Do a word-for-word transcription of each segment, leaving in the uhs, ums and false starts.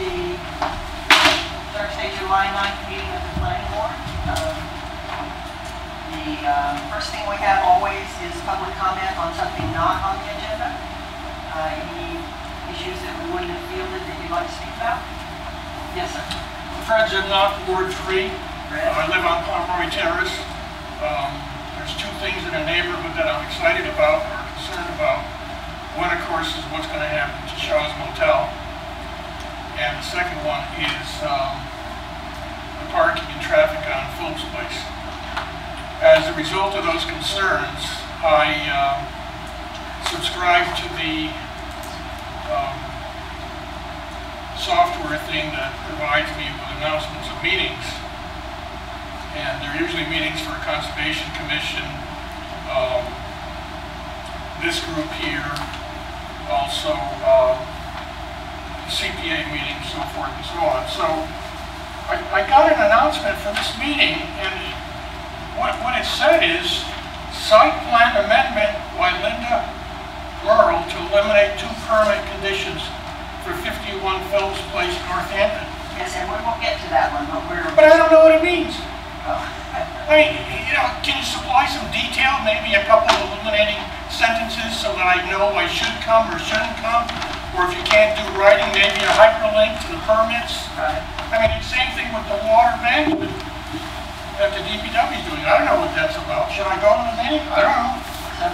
the Thursday, July ninth meeting of the planning board. Um, the uh, first thing we have always is public comment on something not on the agenda. Uh, any issues that we wouldn't have fielded that you'd like to speak about? Yes, sir. Fred Zimnock, Ward three. Fred. Uh, I live on Pomeroy Terrace. Um, there's two things in the neighborhood that I'm excited about or concerned about. One, of course, is what's going to happen to Shaw's Motel. And the second one is um, the parking and traffic on Phillips Place. As a result of those concerns, I uh, subscribe to the um, software thing that provides me with announcements of meetings. And they're usually meetings for a Conservation Commission, um, this group here, also uh, C P A meetings, so forth and so on. So I, I got an announcement for this meeting, and what, what it said is site plan amendment by Linda Merle to eliminate two permit conditions for fifty-one Phillips Place, Northampton. Yes, and we won't get to that one, but we're... But I don't know what it means. Oh. I mean, you know, can you supply some detail, maybe a couple of illuminating sentences so that I know I should come or shouldn't come? Or if you can't do writing, maybe a hyperlink to the permits? Right. I mean, it's the same thing with the water management that the D P W is doing. I don't know what that's about. Should I go to the meeting? I don't know.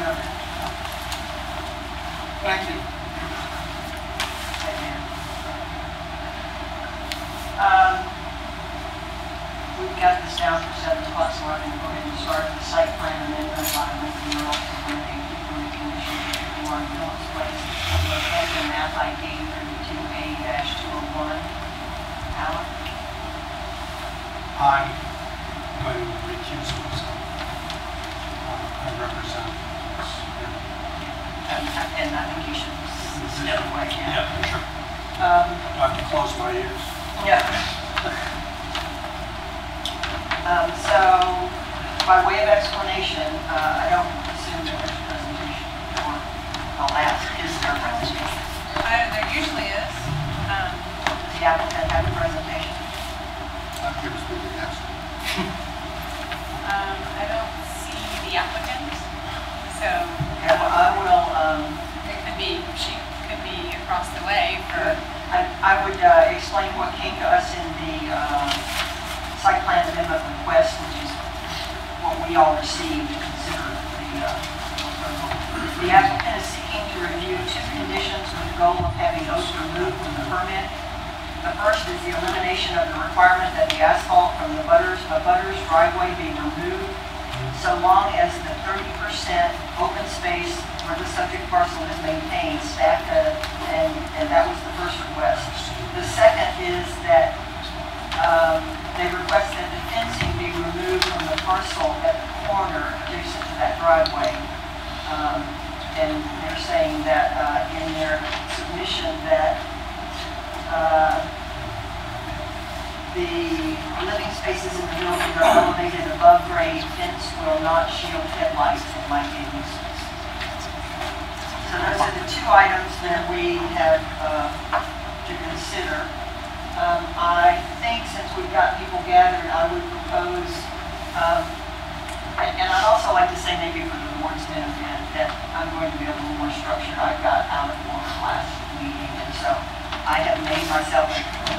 Thank you. Um, we've got this down for seven o'clock, so I'm going to go ahead and start the site plan amendment by making your own permitting condition fifty-one Phillips Place, located in map I D thirty-two A two oh one. Alan? I'm going to recuse myself. Uh, I represent this. And, and I think you should step away. Yeah, yeah sure. Um, Do I have to close my ears? Yeah. um, so, by way of explanation, uh, I don't assume that there's a presentation, or I'll ask, is there a presentation? Uh, there usually is. Um, Does the applicant have a presentation? I'm here to speak against it. um, I don't see the applicant, so Yeah, well, I will, um, it could be, she could be across the way for... I, I would uh, explain what came to us in the uh, site plan amendment request, which is what we all received to consider the uh, the applicant is seeking to review two conditions with the goal of having those removed from the permit. The first is the elimination of the requirement that the asphalt from the butters, a butter's driveway be removed so long as the thirty percent open space where the subject parcel is maintained, staff uh, and, and that was the first request. The second is that um, they request that the fencing be removed from the parcel at the corner adjacent to that driveway. Um, and they're saying that uh, in their submission that uh, the living spaces in the building are elevated above grade, fence will not shield headlights and light gauges. So those are the two items that we have uh, to consider. Um, I think since we've got people gathered, I would propose, um, and, and I'd also like to say maybe for the board's benefit that I'm going to be a little more structured. I've got out of order last meeting, and so I have made myself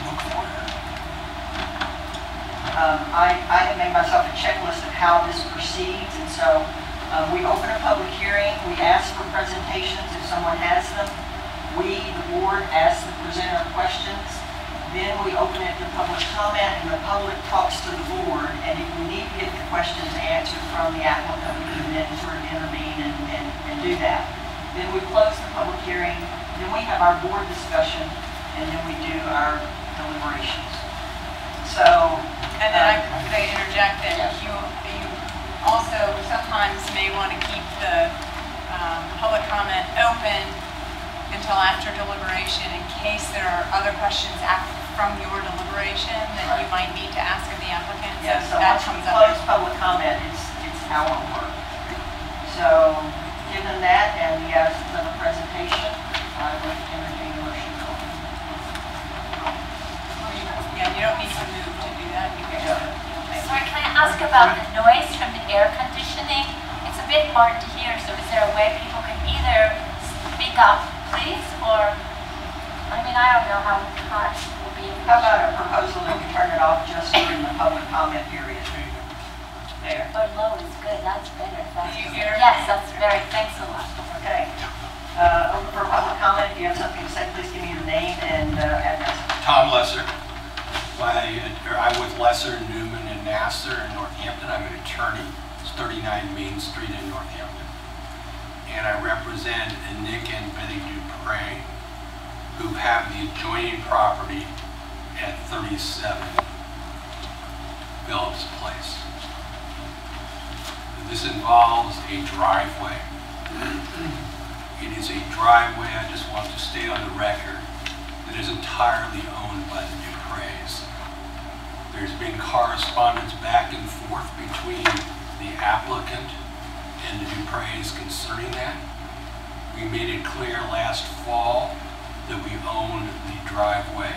um, I, I have made myself a checklist of how this proceeds, and so Uh, we open a public hearing, we ask for presentations if someone has them. We, the board, ask the presenter questions. Then we open it to public comment, and the public talks to the board. And if we need to get the questions answered from the applicant, we can then sort of intervene and, and, and do that. Then we close the public hearing, then we have our board discussion, and then we do our deliberations. So, And then I, um, could I interject that yes. you, you also sometimes may want to keep the um, public comment open until after deliberation in case there are other questions after, from your deliberation that right. you might need to ask of the applicant. Yeah, so, so that once we comes up. close public comment, it's, it's our work. So, given that and the absence of a presentation, I would entertain a motion. ask about the noise from the air conditioning? It's a bit hard to hear, so is there a way people can either speak up, please, or, I mean, I don't know how hot it will be. How about a proposal that we turn it off just during the public comment period? There. Or low is good, that's better. That's Do you hear? Yes, that's very, thanks a lot. Okay. Uh, open for public comment. If you have something to say, please give me your name and uh, address. Tom Lesser. I, or I'm with Lesser, Newman, and Nasser in Northampton. I'm an attorney. It's thirty-nine Main Street in Northampton. And I represent Nick and Betty Dupre, who have the adjoining property at thirty-seven Phillips Place. This involves a driveway. It is a driveway, I just want to stay on the record, that is entirely owned by the Dupre's. There's been correspondence back and forth between the applicant and the Dupre's concerning that. We made it clear last fall that we own the driveway.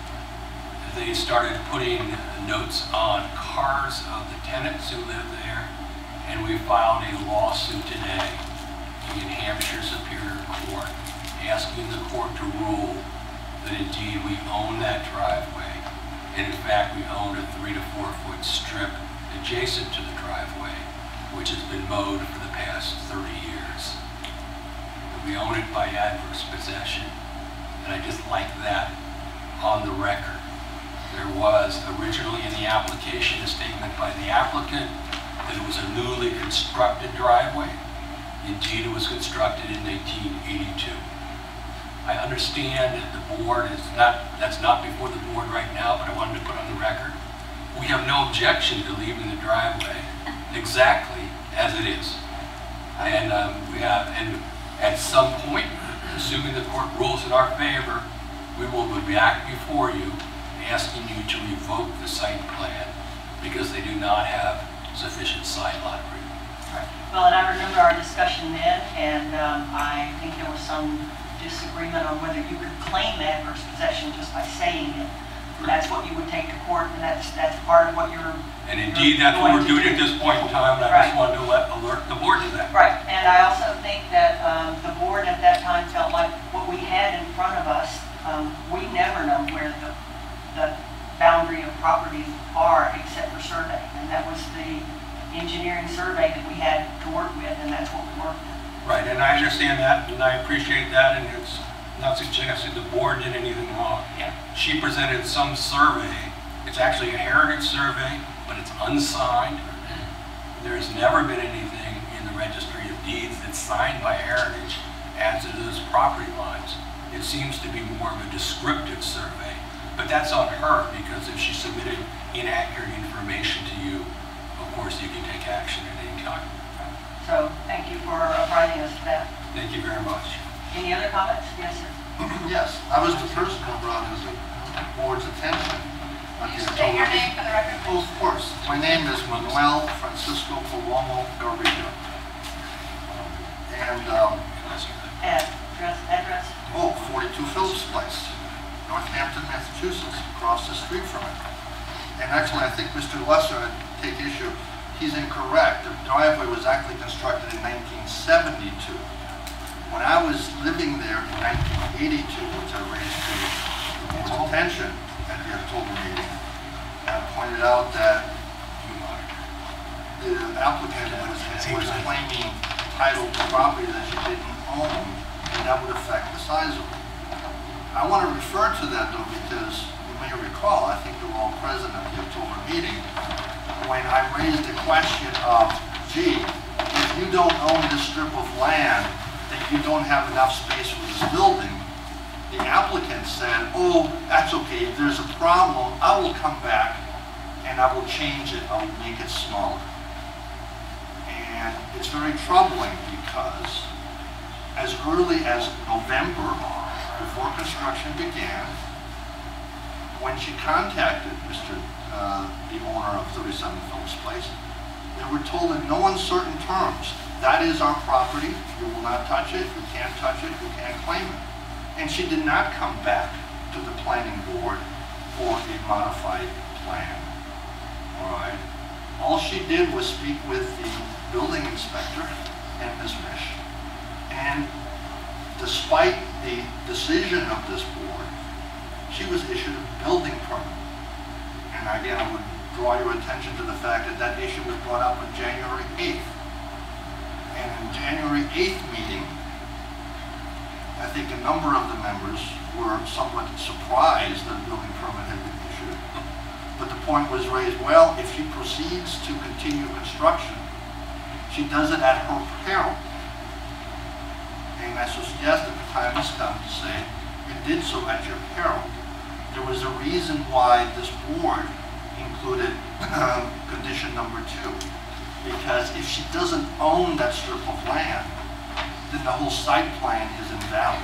They started putting notes on cars of the tenants who live there, and we filed a lawsuit today in Hampshire Superior Court asking the court to rule that indeed we own that driveway, and in fact we own a three to four foot strip adjacent to the driveway, which has been mowed for the past thirty years. We own it by adverse possession, and I just like that on the record. There was originally in the application a statement by the applicant that it was a newly constructed driveway. Indeed, it was constructed in nineteen eighty-two. I understand that the board is not, that's not before the board right now, but I wanted to put on the record. We have no objection to leaving the driveway exactly as it is. And um, we have, and at some point, assuming the court rules in our favor, we will be back before you asking you to revoke the site plan because they do not have sufficient side lot agreement. Right. Well, and I remember our discussion then, and um, I think there was some disagreement on whether you could claim adverse possession just by saying it. And that's what you would take to court, and that's that's part of what you're. And indeed, that's what we're doing at this point in time, and I Right. just wanted to let, alert the board to that. Right, and I also think that um, the board at that time felt like what we had in front of us, um, we never know where the the boundary of properties are except for survey, and that was the engineering survey that we had to work with, and that's what we worked with. Right, and I understand that, and I appreciate that, and it's not suggesting the board did anything wrong. Yeah. She presented some survey. It's actually a heritage survey, but it's unsigned. There's never been anything in the registry of deeds that's signed by Heritage as to those property lines. It seems to be more of a descriptive survey, but that's on her, because if she submitted inaccurate information to you, of course you can take action at any time. So thank you for apprising us of that. Thank you very much. Any other comments? Yes, sir. Yes, I was the person who brought his board's attention. Can you state your name for the record, Oh, please? of course. My name is Manuel Francisco Palomo Garrido. And, um, Address, address. oh, forty-two Phillips Place, Northampton, Massachusetts, across the street from it. And actually, I think Mister Lesser, I'd take issue, he's incorrect. The driveway was actually constructed in nineteen seventy-two. When I was living there in nineteen eighty-two, which I raised to the board's attention at the October meeting, I pointed out that the applicant was, was claiming title to property that she didn't own, and that would affect the size of it. I want to refer to that though, because you may recall, I think they were all present at the October meeting, when I raised the question of, gee, if you don't own this strip of land, that you don't have enough space for this building, the applicant said, oh, that's okay, if there's a problem, I will come back and I will change it, I will make it smaller. And it's very troubling because as early as November, before construction began, when she contacted Mister Uh, the owner of thirty-seven Phillips Place, they were told in no uncertain terms, that is our property, you will not touch it, you can't touch it, you can't claim it. And she did not come back to the planning board for a modified plan. All right. All she did was speak with the building inspector and Miz Mish. And despite the decision of this board, she was issued a building permit. And again, I would draw your attention to the fact that that issue was brought up on January eighth. And in January eighth meeting, I think a number of the members were somewhat surprised that a building permit had been issued. But the point was raised, well, if she proceeds to continue construction, she does it at her peril. And I suggest that the time has come to say, you did so at your peril. There was a reason why this board included um, condition number two. Because if she doesn't own that strip of land, then the whole site plan is invalid.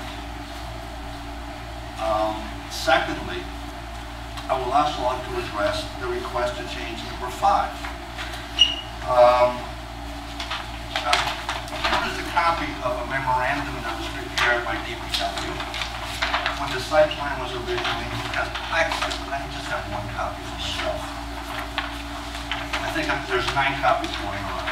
Um, secondly, I will also like to address the request to change number five. Um, uh, here is a copy of a memorandum that was prepared by D P W when the site plan was originally, because actually, I just have one copy myself. I think I'm, there's nine copies going around.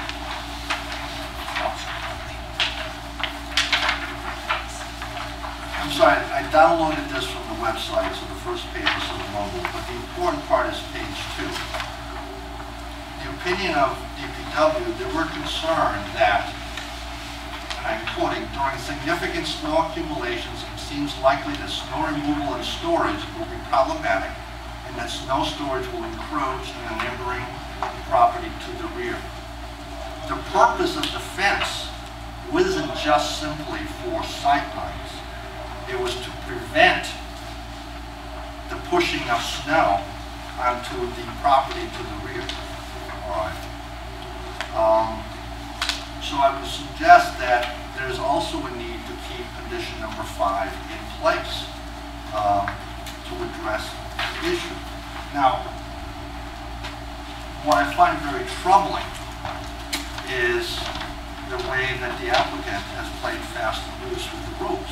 I'm sorry, I downloaded this from the website, so the first page is sort of mobile, but the important part is page two. The opinion of D P W, they were concerned that, and I'm quoting, during significant snow accumulations, it seems likely that snow removal and storage will be problematic, and that snow storage will encroach in the neighboring property to the rear. The purpose of the fence wasn't just simply for sight lines. It was to prevent the pushing of snow onto the property to the rear. All right. Um, so I would suggest that there's also a need to keep condition number five in place um, to address the issue. Now, what I find very troubling is the way that the applicant has played fast and loose with the rules.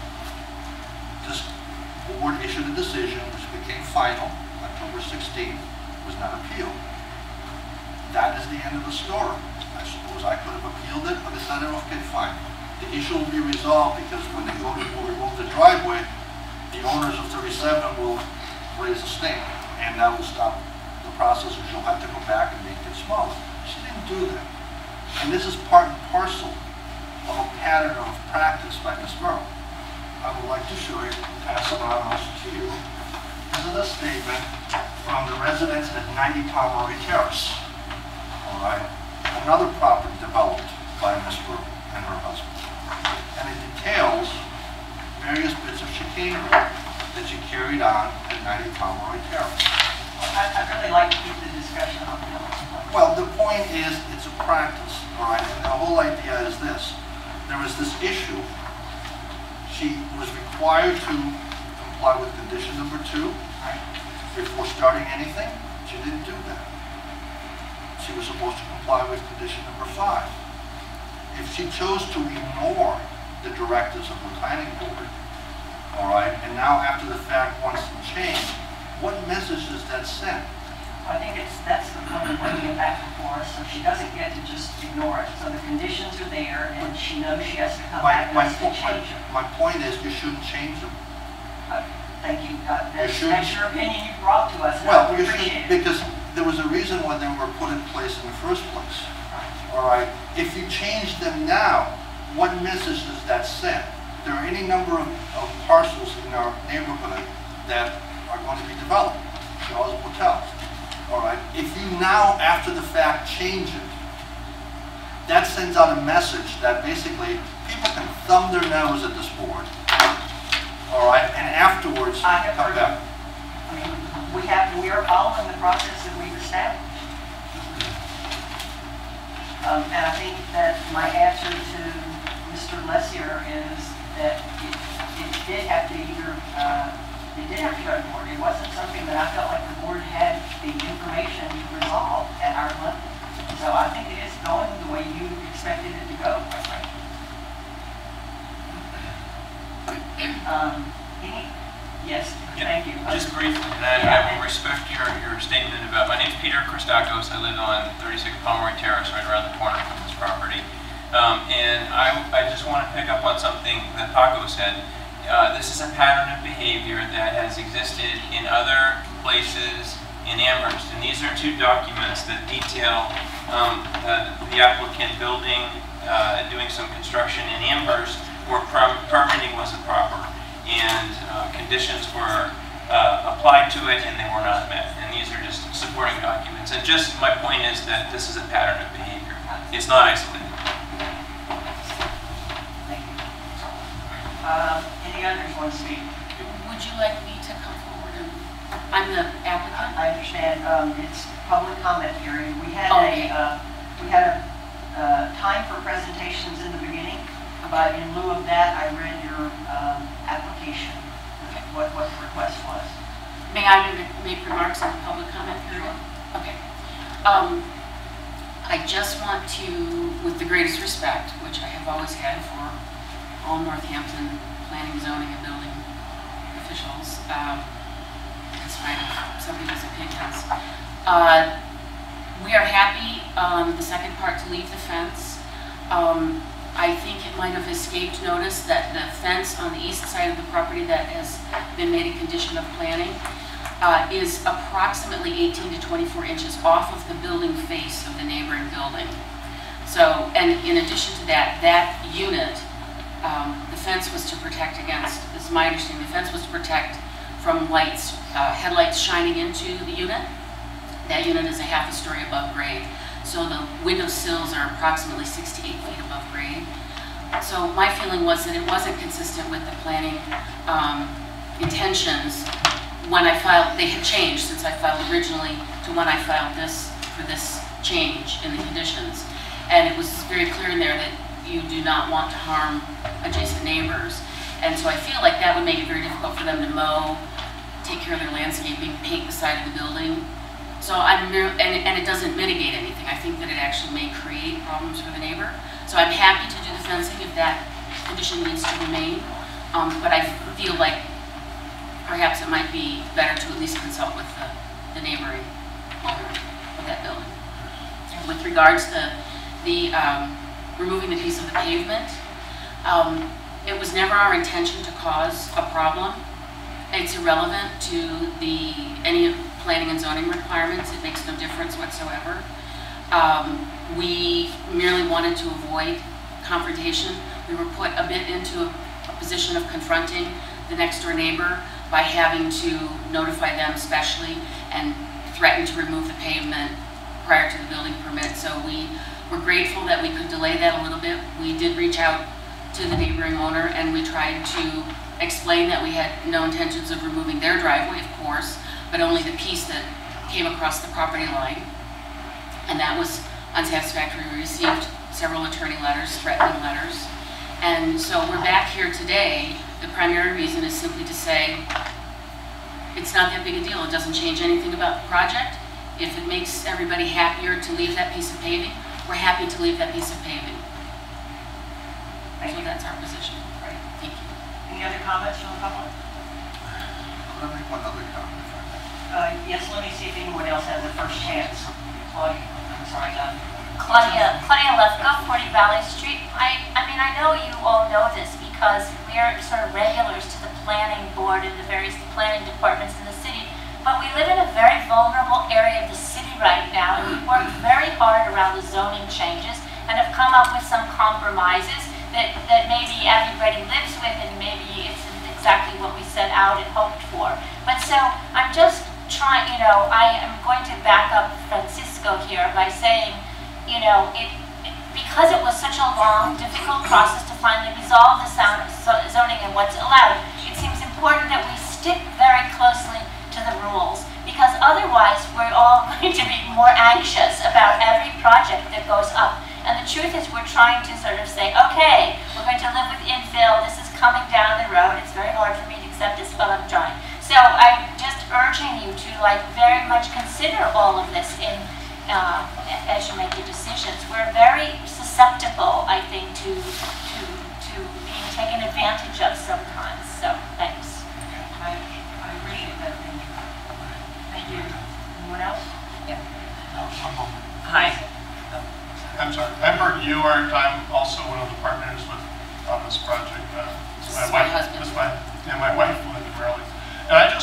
This board issued a decision which became final, October sixteenth, was not appealed. That is the end of the story. I suppose I could have appealed it, but decided, okay, fine. The issue will be resolved because when they go to remove the driveway, the owners of thirty-seven will raise a stink, and that will stop the process, and she'll have to go back and make it smaller. She didn't do that. And this is part and parcel of a pattern of practice by Miz Merle. I would like to show you, pass it on also to you. This is a statement from the residents at ninety Pomeroy Terrace. All right. Another property developed by Miz Merle and her husband. And it details various bits of chicanery that she carried on at ninety Pomeroy Terrace. I- I'd really like to keep the discussion on that. Well, the point is, it's a practice, all right? And the whole idea is this. There was this issue. She was required to comply with condition number two before starting anything. She didn't do that. She was supposed to comply with condition number five. If she chose to ignore the directives of the planning board, all right, and now after the fact wants to change, what message does that send? I think it's, that's the point of bringing it back before us, so she doesn't get to just ignore it. So the conditions are there, and she knows she has to come My, back my, and po- change them. my, my point is, you shouldn't change them. Uh, Thank you. Uh, That's, You that's shouldn't- your opinion you brought to us, and Well, I you appreciate should, it. because there was a reason why they were put in place in the first place. All right, if you change them now, what message does that send? There are any number of, of parcels in our neighborhood that are going to be developed, Shaw's Hotel. All right, if you now, after the fact, change it, that sends out a message that basically people can thumb their nose at this board. All right, and afterwards, I have come heard, back. I mean, we have, we are following the process that we've established. Um, and I think that my answer to Mister Lessier is that it, it did have to either, uh, it did have to go to board. It wasn't something that I felt like the board had the information to resolve at our level. So I think it is going the way you expected it to go, quite frankly. Um, any, Yes, Yeah, thank you. Just briefly, and I, I will respect your, your statement about, my name's Peter Christakos. I live on thirty-six Pomeroy Terrace, right around the corner from this property. Um, and I, I just want to pick up on something that Paco said. Uh, this is a pattern of behavior that has existed in other places in Amherst. And these are two documents that detail um, uh, the applicant building, uh, doing some construction in Amherst where per permitting wasn't proper. And uh, conditions were uh, applied to it and they were not met. And these are just supporting documents. And just my point is that this is a pattern of behavior. It's not isolated. Thank you. Um, any others want to speak? Would you like me to come forward? And, I'm the applicant. I understand um, it's public comment period. We had Okay. a uh, we had a uh, time for presentations in the beginning, but in lieu of that, I read your um, application. What what the request was. May I make remarks on the public comment period? Okay. Um, I just want to, with the greatest respect, which I have always had for all Northampton planning, zoning, and building officials, um, in spite of some people's opinions, uh, we are happy, um, the second part, to leave the fence. Um, I think it might have escaped notice that the fence on the east side of the property that has been made a condition of planning uh, is approximately eighteen to twenty-four inches off of the building face of the neighboring building. So, and in addition to that, that unit, um, the fence was to protect against, this is my understanding, the fence was to protect from lights, uh, headlights shining into the unit. That unit is a half a story above grade. So the window sills are approximately six to eight feet above grade. So my feeling was that it wasn't consistent with the planning um, intentions when I filed. They had changed since I filed originally to when I filed this for this change in the conditions. And it was very clear in there that you do not want to harm adjacent neighbors. And so I feel like that would make it very difficult for them to mow, take care of their landscaping, paint the side of the building. So I'm, and, and it doesn't mitigate anything. I think that it actually may create problems for the neighbor. So I'm happy to do the fencing if that condition needs to remain. Um, but I feel like perhaps it might be better to at least consult with the, the neighboring owner of that building. With regards to the um, removing the piece of the pavement, um, it was never our intention to cause a problem. It's irrelevant to the any planning and zoning requirements. It makes no difference whatsoever. Um, we merely wanted to avoid confrontation. We were put a bit into a, a position of confronting the next door neighbor by having to notify them specially and threaten to remove the pavement prior to the building permit. So we were grateful that we could delay that a little bit. We did reach out to the neighboring owner and we tried to explain that we had no intentions of removing their driveway, of course, but only the piece that came across the property line. And that was unsatisfactory. We received several attorney letters, threatening letters. And so we're back here today. The primary reason is simply to say, it's not that big a deal. It doesn't change anything about the project. If it makes everybody happier to leave that piece of paving, we're happy to leave that piece of paving. Thank So you. that's our position. Right. Thank you. Any other comments from the public? Let me make one other comment, if I may. Uh, yes, let me see if anyone else has a first chance. Claudia, I'm sorry, um, Claudia, Claudia Lefko, forty Valley Street. I, I mean, I know you all know this because we're sort of regulars to the planning board and the various planning departments in the city, but we live in a very vulnerable area of the city right now, and we've worked very hard around the zoning changes and have come up with some compromises that, that maybe everybody lives with and maybe it's exactly what we set out and hoped for. But so I'm just trying, you know, I am going to back up Francisco here by saying, you know, it, it because it was such a long, difficult process to finally resolve the sound, so, zoning and what's allowed, it seems important that we stick very closely to the rules, because otherwise we're all going to be more anxious about every project that goes up. And the truth is we're trying to sort of say, okay, we're going to live with infill, this is coming down the road, it's very hard for me to accept this, but I'm trying. So I'm just urging you to like very much consider all of this in uh, as you make your decisions. We're very susceptible, I think, to, to, to being taken advantage of sometimes, so thanks. I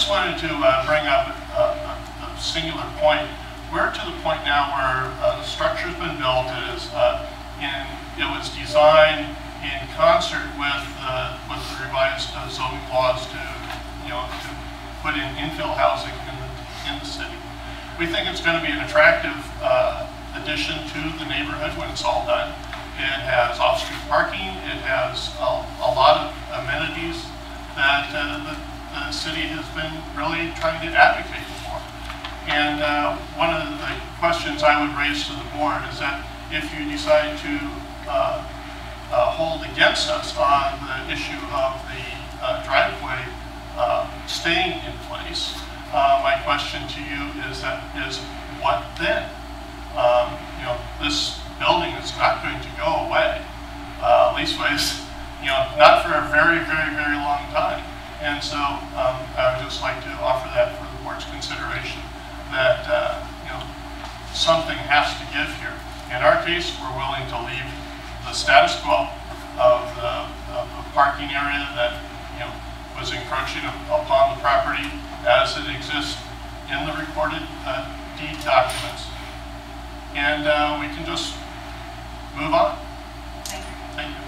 just wanted to uh, bring up a, a, a singular point. We're to the point now where uh, the structure's been built. It is uh, in, it was designed in concert with uh, with the revised uh, zoning laws to, you know, to put in infill housing in the in the city. We think it's going to be an attractive uh, addition to the neighborhood when it's all done. It has off-street parking. It has a, a lot of amenities that uh, the, the city has been really trying to advocate for. And uh, one of the questions I would raise to the board is that if you decide to uh, uh, hold against us on the issue of the uh, driveway uh, staying in place, uh, my question to you is that is what then? Um, you know, this building is not going to go away, uh, leastways, you know, not for a very, very, very long time. And so um, I would just like to offer that for the board's consideration, that uh, you know, something has to give here. In our case, we're willing to leave the status quo of the, of the parking area that, you know, was encroaching upon the property as it exists in the recorded uh, deed documents. And uh, we can just move on. Thank you. Thank you.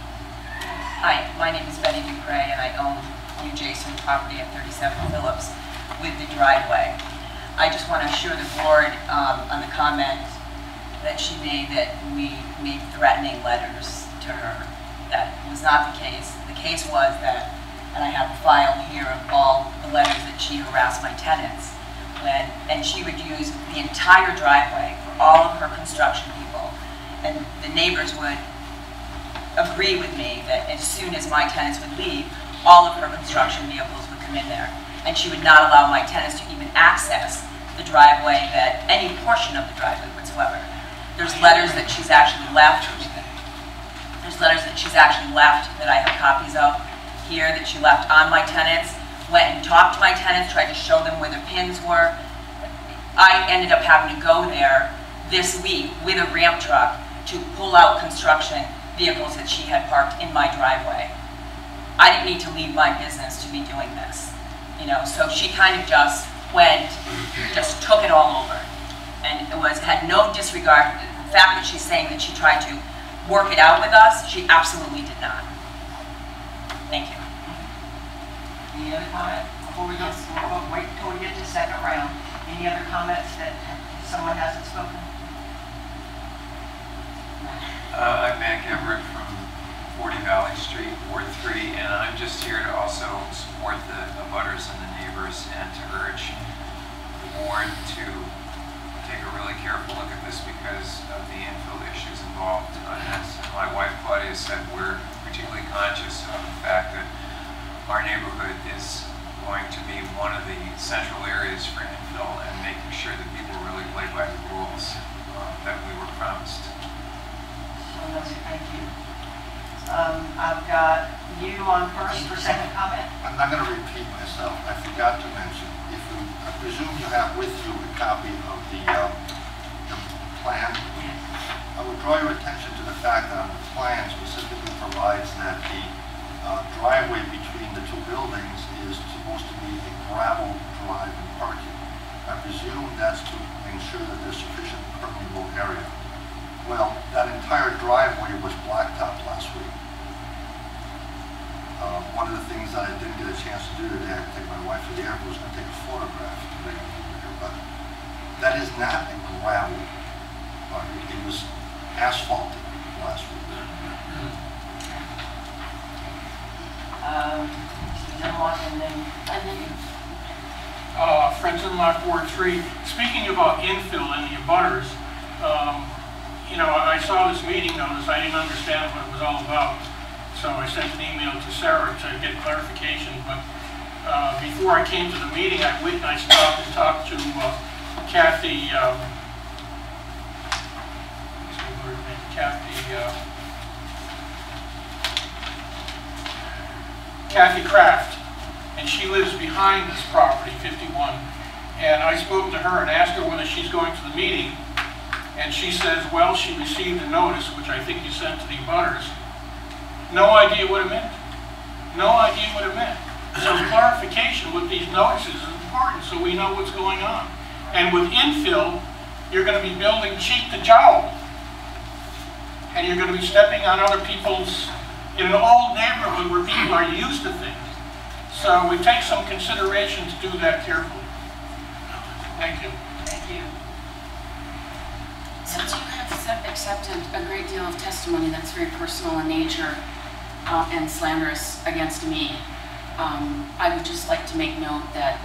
Hi, my name is Betty Dupree, and I own the adjacent property at thirty-seven Phillips with the driveway. I just want to assure the board um, on the comment that she made that we made threatening letters to her. That was not the case. The case was that, and I have a file here of all the letters that she harassed my tenants when, and she would use the entire driveway for all of her construction people. And the neighbors would agree with me that as soon as my tenants would leave, all of her construction vehicles would come in there. And she would not allow my tenants to even access the driveway, that any portion of the driveway whatsoever. There's letters that she's actually left. There's letters that she's actually left that I have copies of here that she left on my tenants. Went and talked to my tenants, tried to show them where their pins were. I ended up having to go there this week with a ramp truck to pull out construction vehicles that she had parked in my driveway. I didn't need to leave my business to be doing this, you know, so she kind of just went, just took it all over. And it was, had no disregard. The fact that she's saying that she tried to work it out with us, she absolutely did not. Thank you. Any other comment before we go? We'll go- wait until we get to the second round. Any other comments that someone hasn't spoken? Uh, I'm Matt Everett from forty Valley Street, Ward three, and I'm just here to also support the abutters and the neighbors and to urge the board to take a really careful look at this because of the infill issues involved. And as my wife Claudia said, we're particularly conscious of the fact that our neighborhood is going to be one of the central areas for infill and making sure that people really play by the rules uh, that we were promised. Thank you. Um, I've got you on first for second comment. I'm not going to repeat myself. I forgot to mention, if you, I presume you have with you a copy of the, uh, the plan. I would draw your attention to the fact that the plan specifically provides that the uh, driveway between the two buildings is supposed to be a gravel drive and parking. I presume that's to ensure that there's sufficient permeable area. Well, that entire driveway was blacktopped last week. Uh, one of the things that I didn't get a chance to do today, I take my wife to the airport, was going to take a photograph to bring it over here, but that is not a gravel. Uh, it, it was asphalted last week. Um, Denmark and then, and then Uh, Friends in Lot Ward three, speaking about infill and the abutters, um, you know, I saw this meeting notice, I didn't understand what it was all about. So I sent an email to Sarah to get clarification, but uh, before I came to the meeting, I went and I stopped and talked to uh, Kathy, um, let's see where it is, Kathy, uh, Kathy Kraft, and she lives behind this property, fifty-one. And I spoke to her and asked her whether she's going to the meeting, and she says, well, she received a notice, which I think you sent to the abutters. No idea what it meant. No idea what it meant. So clarification with these notices is important, so we know what's going on. And with infill, you're going to be building cheek to jowl. And you're going to be stepping on other people's, in an old neighborhood where people are used to things. So we take some consideration to do that carefully. Thank you. Thank you. Since you have accept- accepted a great deal of testimony that's very personal in nature uh, and slanderous against me, um, I would just like to make note that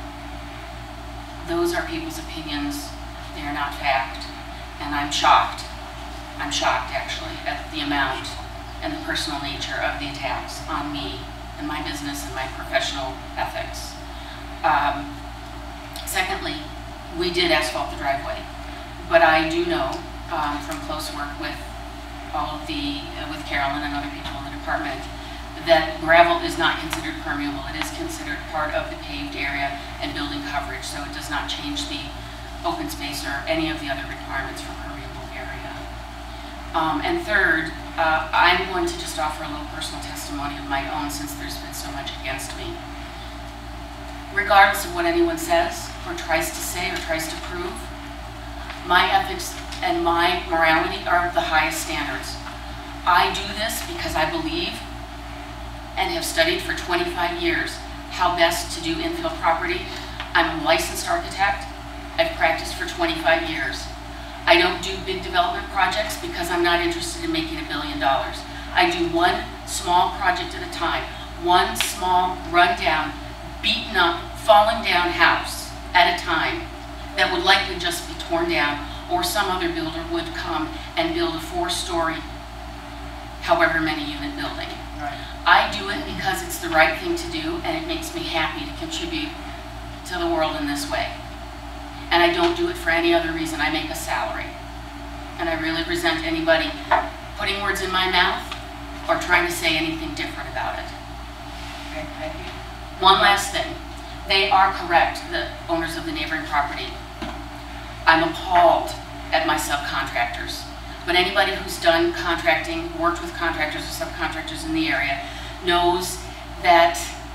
those are people's opinions. They are not fact. And I'm shocked. I'm shocked, actually, at the amount and the personal nature of the attacks on me and my business and my professional ethics. Um, secondly, we did asphalt the driveway, but I do know um, from close work with all of the, uh, with Carolyn and other people in the department, that gravel is not considered permeable. It is considered part of the paved area and building coverage, so it does not change the open space or any of the other requirements for permeable area. Um, and third, uh, I'm going to just offer a little personal testimony of my own since there's been so much against me. Regardless of what anyone says or tries to say or tries to prove, my ethics and my morality are the highest standards. I do this because I believe and have studied for twenty-five years how best to do infill property. I'm a licensed architect. I've practiced for twenty-five years. I don't do big development projects because I'm not interested in making a billion dollars. I do one small project at a time, one small run-down, beaten up, falling down house at a time that would likely just be torn down, or some other builder would come and build a four-story, however many unit building. Right. I do it because it's the right thing to do and it makes me happy to contribute to the world in this way. And I don't do it for any other reason. I make a salary. And I really resent anybody putting words in my mouth or trying to say anything different about it. Okay, thank you. One last thing. They are correct, the owners of the neighboring property. I'm appalled at my subcontractors. But anybody who's done contracting, worked with contractors or subcontractors in the area, knows that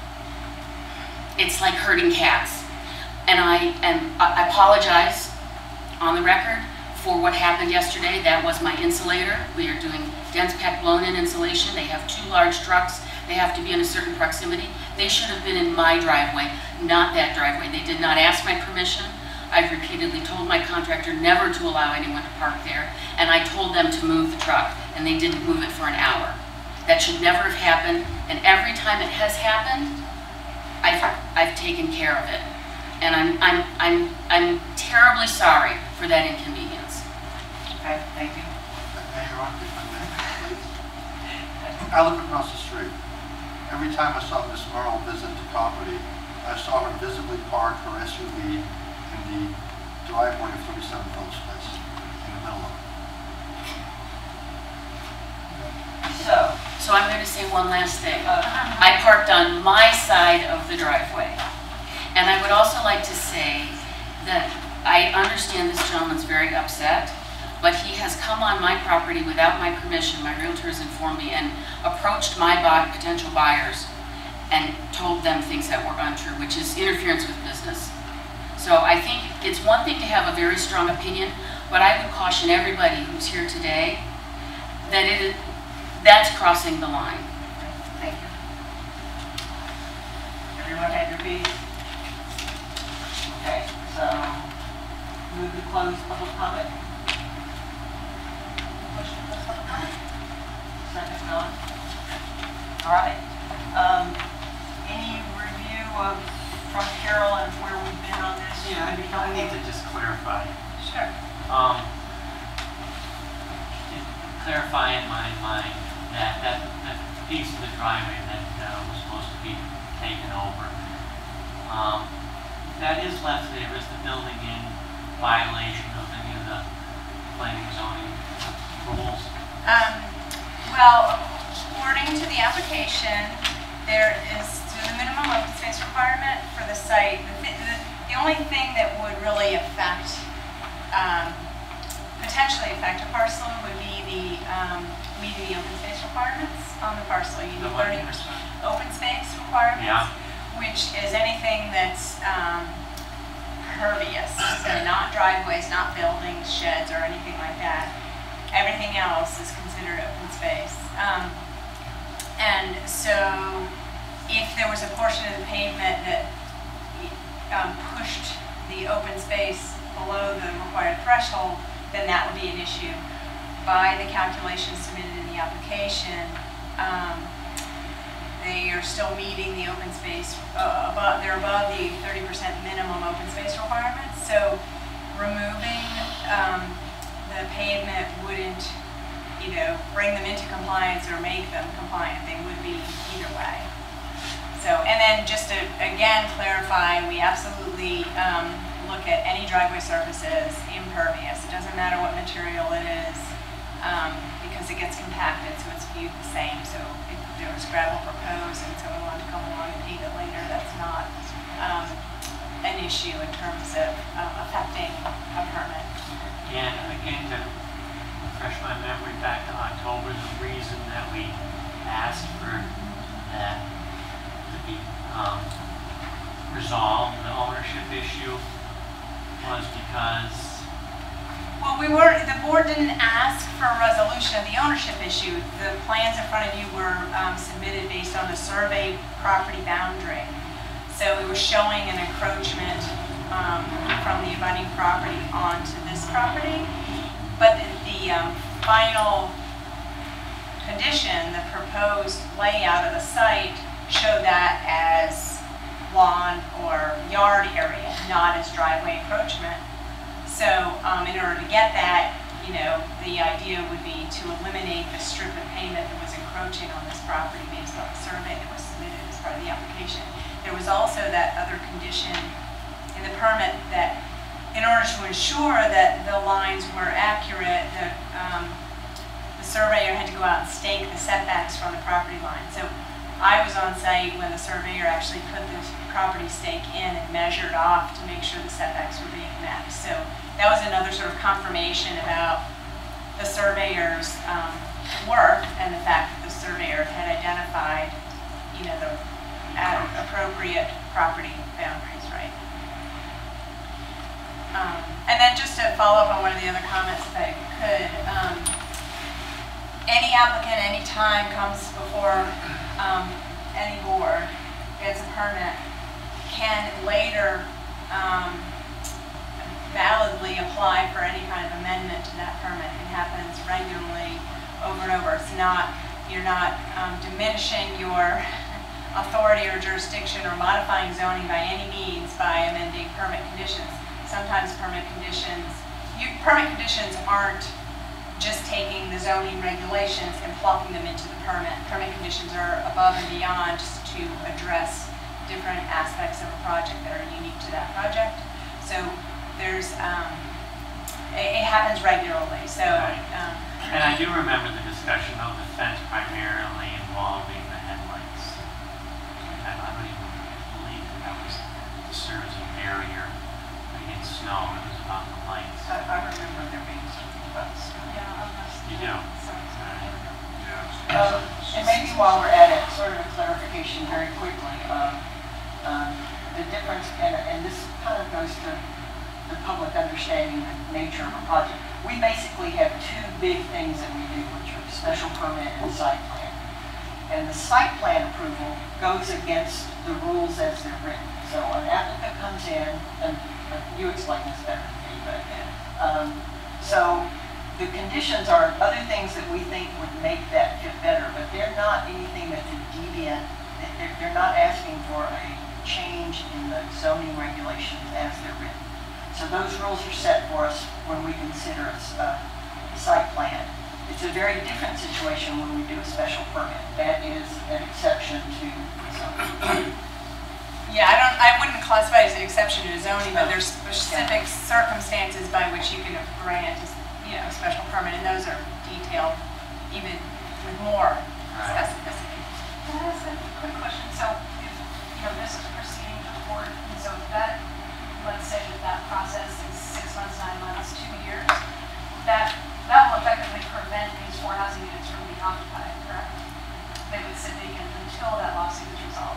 it's like herding cats. And I am, I apologize on the record for what happened yesterday. That was my insulator. We are doing dense packed blown-in insulation. They have two large trucks. They have to be in a certain proximity. They should have been in my driveway, not that driveway. They did not ask my permission. I've repeatedly told my contractor never to allow anyone to park there, and I told them to move the truck, and they didn't move it for an hour. That should never have happened, and every time it has happened, I've, I've taken care of it. And I'm, I'm, I'm, I'm terribly sorry for that inconvenience. Okay, thank you. Mayor, if I may, please. I live across the street. Every time I saw Miss Merle visit the property, I saw her visibly park her S U V in the driveway of thirty-seven Phillips Place, in the middle of it. So, So I'm going to say one last thing. I parked on my side of the driveway. And I would also like to say that I understand this gentleman's very upset, but he has come on my property without my permission. My realtor has informed me and approached my buy, potential buyers and told them things that were untrue, which is interference with business. So I think it's one thing to have a very strong opinion, but I would caution everybody who's here today that it, that's crossing the line. thank you. Everyone had your piece? Okay, so move to close public comment. Questions on public comment? Second, none? All right. Um, any review of, from Carol and where we've been on this? Yeah, I I need to just clarify. Sure. Um, to clarify in my mind that that, that piece of the driveway that uh, was supposed to be taken over, um, that is left there as the building in violation of any of the planning zoning rules. Um, well, according to the application, there is the minimum open space requirement for the site. The, the, the only thing that would really affect, um, potentially affect a parcel would be the, um, meeting the open space requirements on the parcel. You need The what? thirty percent open space requirements. Yeah. which is anything that's um, pervious, so not driveways, not buildings, sheds, or anything like that. Everything else is considered open space. Um, and so if there was a portion of the pavement that um, pushed the open space below the required threshold, then that would be an issue. By the calculations submitted in the application, um, they are still meeting the open space, uh, above, they're above the thirty percent minimum open space requirements. So removing um, the pavement wouldn't, you know, bring them into compliance or make them compliant. They would be either way. So, and then just to, again, clarify, we absolutely um, look at any driveway surfaces impervious. It doesn't matter what material it is, um, because it gets compacted, so it's viewed the same. So if there was gravel proposed and someone wanted to come along and pave it later, that's not um, an issue in terms of um, affecting a permit. And again, to refresh my memory back to October, the reason that we asked for that to be um, resolved, the ownership issue, was because... Well, we were, the board didn't ask for a resolution of the ownership issue. The plans in front of you were um, submitted based on the survey property boundary. So we were showing an encroachment um, from the abutting property onto this property. But the, the um, final condition, the proposed layout of the site, showed that as lawn or yard area, not as driveway encroachment. So um, in order to get that, you know, the idea would be to eliminate the strip of pavement that was encroaching on this property based on the survey that was submitted as part of the application. There was also that other condition in the permit that in order to ensure that the lines were accurate, the, um, the surveyor had to go out and stake the setbacks from the property line. So I was on site when the surveyor actually put the property stake in and measured off to make sure the setbacks were being met. So that was another sort of confirmation about the surveyor's um, work and the fact that the surveyor had identified, you know, the uh, appropriate property boundaries, right? Um, and then just to follow up on one of the other comments, if I could, um, any applicant, any time comes before um, any board, gets a permit, can later um, validly apply for any kind of amendment to that permit. It happens regularly over and over. It's not, you're not um, diminishing your authority or jurisdiction or modifying zoning by any means by amending permit conditions. Sometimes permit conditions, you, permit conditions aren't just taking the zoning regulations and plugging them into the permit. Permit conditions are above and beyond just to address different aspects of a project that are unique to that project. So there's, um, it, it happens regularly. So, um, and I do remember the discussion of the fence primarily involving the headlights. I don't even believe that that was to serve as a barrier against snow. It was about the lights. I, I remember there being something about the snow. You do? Um, and maybe while we're at it, sort of a clarification very quickly. Um, um, the difference, and, and this kind of goes to the public understanding the nature of a project. We basically have two big things that we do, which are special permit and site plan. And the site plan approval goes against the rules as they're written. So an applicant comes in, and uh, you explain this better than me, but um, so the conditions are other things that we think would make that fit better, but they're not anything that's a deviant. They're, they're not asking for a change in the zoning regulations as they're written. So those rules are set for us when we consider a uh, site plan. It's a very different situation when we do a special permit. That is an exception to zoning. yeah, I don't, I wouldn't classify it as an exception to zoning, but there's specific circumstances by which you can grant, you know, special permit, and those are detailed even with more specificity. Can I ask a quick question? So if, you know, this is proceeding to court, and so if that, let's say that that process is six months, nine months, two years, that, that will effectively prevent these four housing units from being occupied, correct? They would sit vacant until that lawsuit is resolved.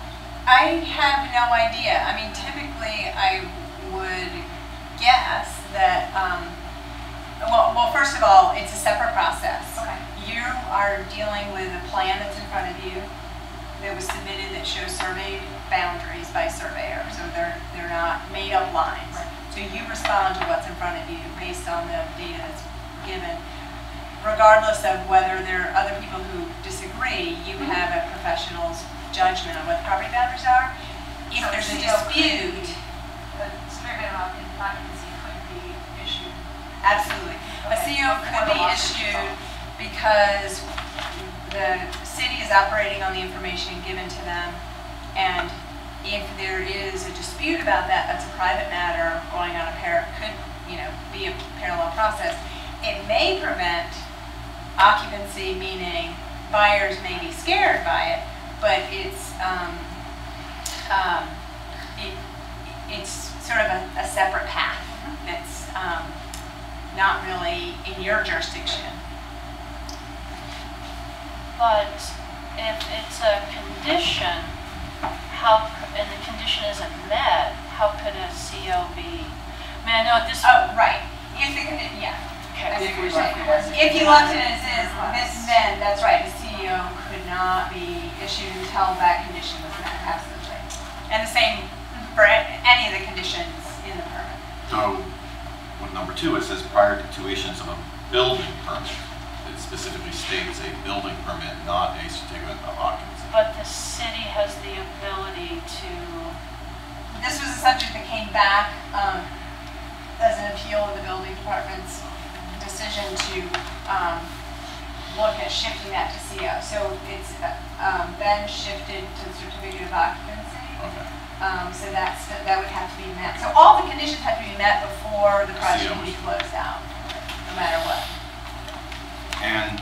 I have no idea. I mean, typically, I would guess that, um, well, well, first of all, it's a separate process. Okay. You are dealing with a plan that's in front of you that was submitted that shows surveyed boundaries by surveyor, so they're, they're not made up lines. Right. So you respond to what's in front of you based on the data that's given. Regardless of whether there are other people who disagree, you have a professional's judgment on what the property boundaries are. If So there's a C O could be- dispute, The certificate of occupancy could be issued. absolutely. A C O could be issued because the city is operating on the information given to them, and if there is a dispute about that, that's a private matter going on a par, could, you know, be a parallel process. It may prevent occupancy, meaning buyers may be scared by it, but it's, um, um, it, it's sort of a, a separate path that's, um, not really in your jurisdiction. But if it's a condition, how, and the condition isn't met, how could a C O be? I mean, I know this. Oh, right. If the, condi- yeah. I see what you're saying. If you left it as is, this then, that's right, the C O could not be issued until that condition was met, absolutely. And the same for a- any of the conditions in the permit. So, with number two, it says prior to issuance of a building permit. It specifically states a building permit, not a certificate of occupancy. But the city has the ability to. This was a subject that came back um, as an appeal of the building department's decision to um, look at shifting that to C O. So it's uh, um, been shifted to certificate of occupancy. Okay. Um, so that's, that would have to be met. So all the conditions have to be met before the project can be closed out, no matter what. And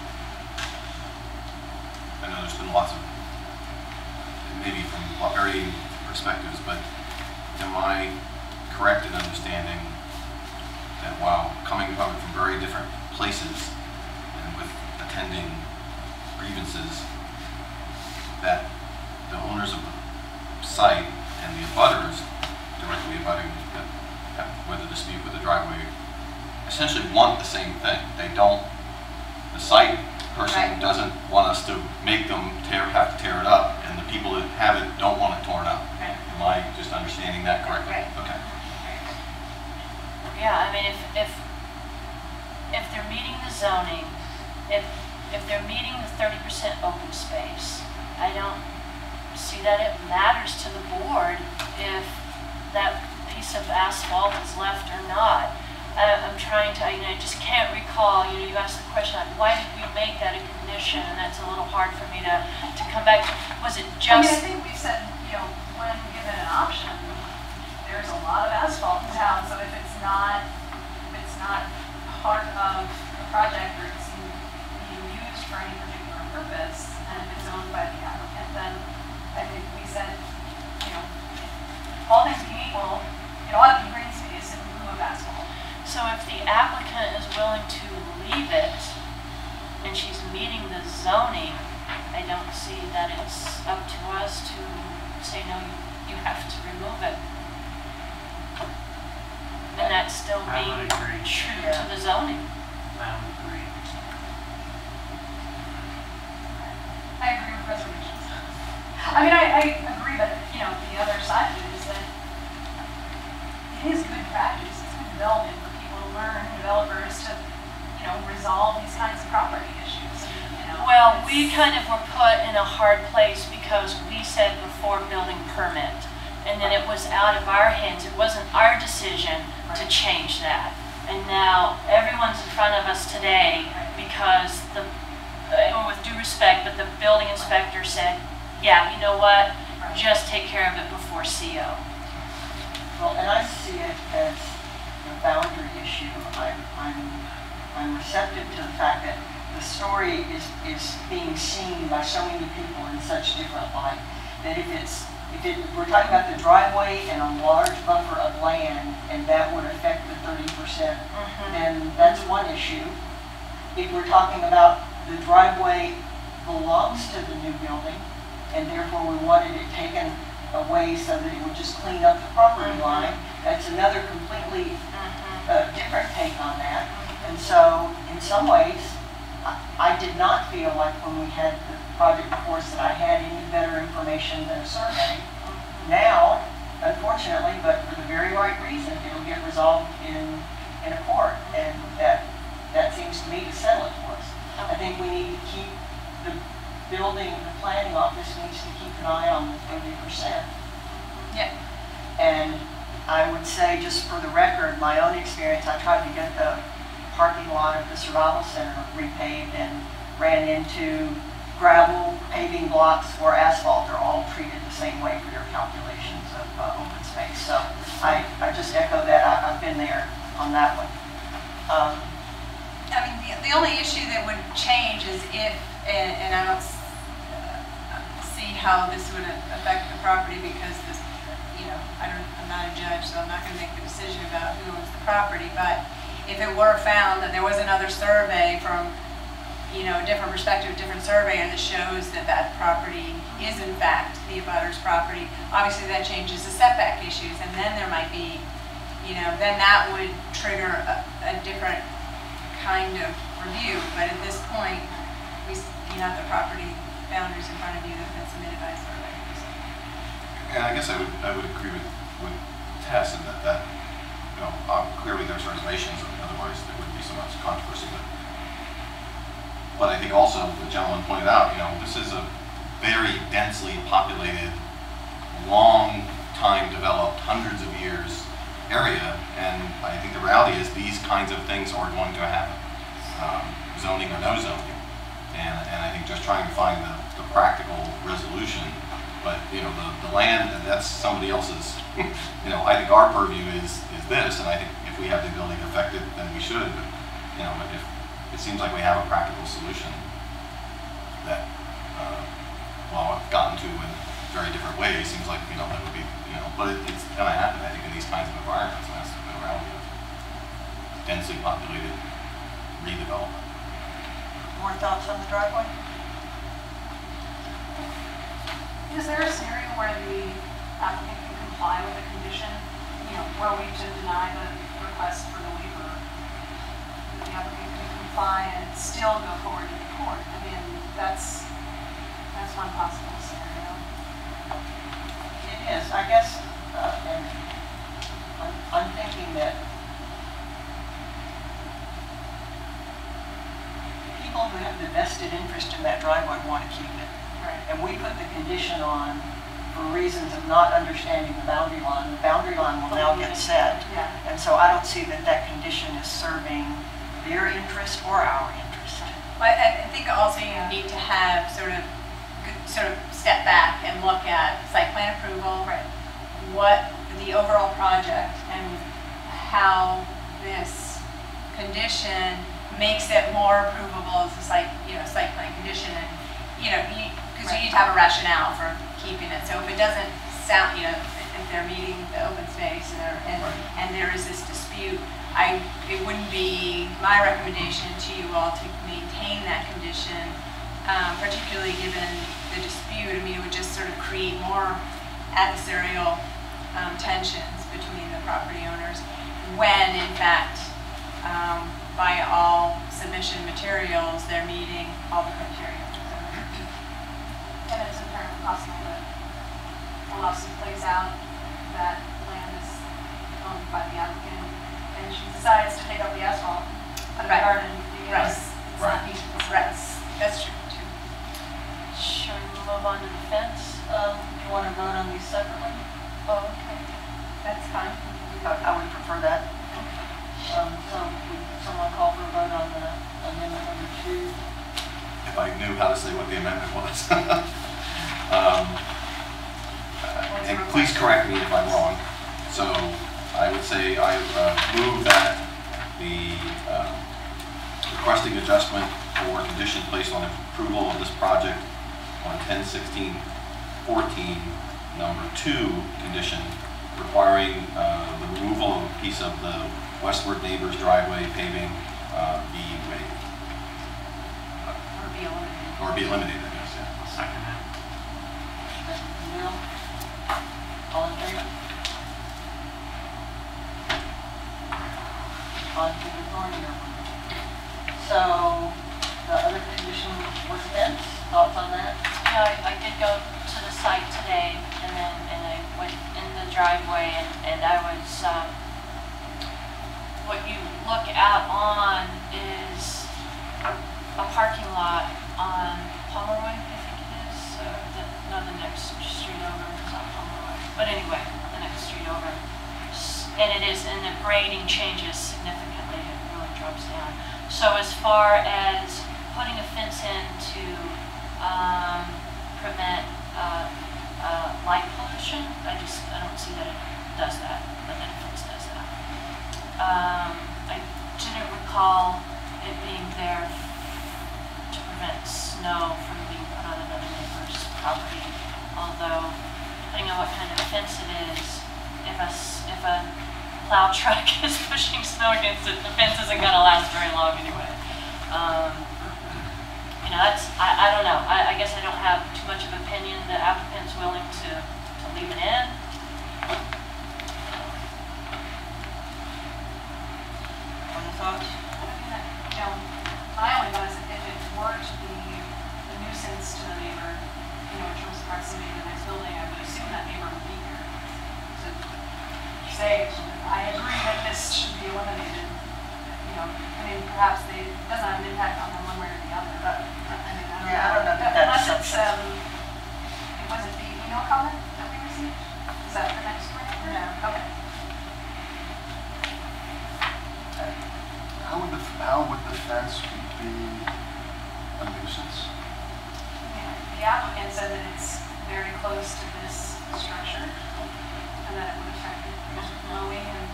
I know there's been lots of, maybe from varying perspectives, but am I correct in understanding that while coming probably from very different places and with attending grievances, that the owners of the site and the abutters directly abutting the, with a dispute with the driveway essentially want the same thing. They don't, the site person Right. doesn't want us to make them tear, have to tear it up, and the people that have it don't want it torn up. Right. Am I just understanding that correctly? Right. Okay. Yeah, I mean, if, if, if they're meeting the zoning, if, if they're meeting the thirty percent open space, I don't see that it matters to the board if that piece of asphalt is left or not. I, I'm trying to, you know, I just can't recall, you know, you asked the question, like, why did we make that a condition? And that's a little hard for me to, to come back to. Was it I mean, just? I think we said, you know, when given an option, there's a lot of asphalt in town, so if it's not, if it's not part of the project or it's being used for any particular purpose, and if it's owned by the applicant, then I think we said, you know, all things being equal, it ought to be green space in lieu of asphalt. So if the applicant is willing to leave it and she's meeting the zoning, I don't see that it's up to us to say, no, you, you have to remove it. And that's still I being would agree. true to the zoning. I would agree. I agree with reservations. I mean, I, I agree, but, you know, the other side of it is that it is good practice, it's good development for people to learn, developers to, you know, resolve these kinds of property issues, you know. Well, it's- we kind of were put in a hard place because we said before building permit. And then it was out of our hands. It wasn't our decision to change that. And now everyone's in front of us today because the, uh, with due respect, but the building inspector said, yeah, you know what, just take care of it before C O. Well, and I see it as a boundary issue. I'm, I'm, I'm receptive to the fact that the story is, is being seen by so many people in such different light, that if it's, if it, if we're talking about the driveway and a large buffer of land, and that would affect the thirty percent, Mm-hmm. then that's one issue. If we're talking about the driveway belongs to the new building, and therefore we wanted it taken away so that it would just clean up the property line. That's another completely uh, different take on that. And so, in some ways, I, I did not feel like when we had the project before us that I had any better information than a survey. Now, unfortunately, but for the very right reason, it'll get resolved in, in a court, and that, that seems to me to settle it for us. I think we need to keep the building, the planning office needs to keep an eye on the thirty percent. Yeah. And I would say, just for the record, my own experience, I tried to get the parking lot of the Survival Center repaved and ran into gravel paving blocks or asphalt. They're all treated the same way for your calculations of uh, open space. So I, I just echo that. I, I've been there on that one. Um, I mean, the, the only issue that would change is if, and, and I don't s- uh, see how this would affect the property because this, you know, I don't, I'm not a judge, so I'm not going to make the decision about who owns the property. But if it were found that there was another survey from, you know, a different perspective, a different surveyor that shows that that property is in fact the abutter's property, obviously that changes the setback issues, and then there might be, you know, then that would trigger a, a different kind of review. But at this point, we, you know, the property boundaries in front of you that have been submitted by a surveyor. So. And I guess I would, I would agree with, with Tess in that, that, you know, um, clearly there's reservations, otherwise there wouldn't be so much controversy. But, but I think also, the gentleman pointed out, you know, this is a very densely populated, long time developed, hundreds of years area, and I think the reality is these kinds of things are going to happen, um, zoning or no zoning, and, and I think just trying to find the, the practical resolution, but you know, the, the land, that's somebody else's, you know, I think our purview is, is this, and I think if we have the ability to affect it, then we should, but, you know, if it seems like we have a practical solution that, uh, while I've gotten to in very different ways, seems like, you know, that would be, you know, but it, it's gonna happen, I think, in these kinds of environments, and that's the reality of densely populated redevelopment. More thoughts on the driveway? Is there a scenario where the applicant can comply with a condition, you know, were we to deny the request for the waiver, the applicant can comply and still go forward to the court? I mean, that's, that's one possible scenario. It is, I guess, uh, and I'm, I'm thinking that people who have the vested interest in that driveway want to keep it. Right. And we put the condition on for reasons of not understanding the boundary line. The boundary line will now get set. Yeah. And so I don't see that that condition is serving their interest or our interest. Well, I, I think also you need to have sort of, sort of step back and look at site plan approval, Right. what the overall project and how this condition makes it more approvable as a site, you know, site plan condition, and you know, because you, you need to have a rationale for keeping it. So if it doesn't sound, you know, if they're meeting the open space and, there- and, and there is this dispute, I it wouldn't be my recommendation to you all to maintain that condition, um, particularly given the dispute. I mean, it would just sort of create more adversarial um, tensions between the property owners when, in fact, um, by all submission materials, they're meeting all the criteria. And it's apparently possible that a lawsuit plays out, that land is owned by the applicant, and she decides to take up the asphalt on the Right. garden because it's Right. not feasible. Right. That's true too. Should we move on to the fence? Um, do you want to vote on these separately? Oh, okay. That's fine. I, I would prefer that. Um, so would someone call for a vote on the amendment number two? If I knew how to say what the amendment was. um, and please correct me if I'm wrong. So I would say I uh, move that the uh, requesting adjustment for condition placed on approval of this project on ten sixteen fourteen, number two condition, requiring uh, the removal of a piece of the westward neighbor's driveway paving uh, be waived. Or be eliminated. Or be eliminated, I guess, yeah. I'll second that. know, I, I did go to the site today, and then, and I went in the driveway, and, and I was, um, what you look out on is a parking lot on Pomeroy, I think it is, uh, the, no, the next street over, it's not Pomeroy, but anyway, the next street over. S- And it is, and the grading changes significantly, it really drops down. So as far as putting a fence in to, um, prevent, uh, uh, light pollution, I just, I don't see that it does that, but then a fence does that. Um, I didn't recall it being there to prevent snow from being put on another neighbor's property, although, depending on what kind of fence it is, if a, s- if a plow truck is pushing snow against it, the fence isn't gonna last very long anyway. Um, you know, that's, I, I don't know, I, I guess I don't have too much of an opinion. The applicant's willing to, to leave it in. Other thoughts? You know, my only thought is if it were to be a nuisance to the neighbor, you know, in terms of proximity to the next building, I would assume that neighbor would be here to say, I agree that this should be eliminated. You know, I mean, perhaps they, it doesn't have an impact on them one way or the other, but I mean, I don't know. Yeah, I don't know that that's Unless it's, something. um, was it the email comment that we received? Is that the next one? No. Okay. How would the, how would the fence be a nuisance? The applicant said that it's very close to this structure, and that it would affect it mowing and,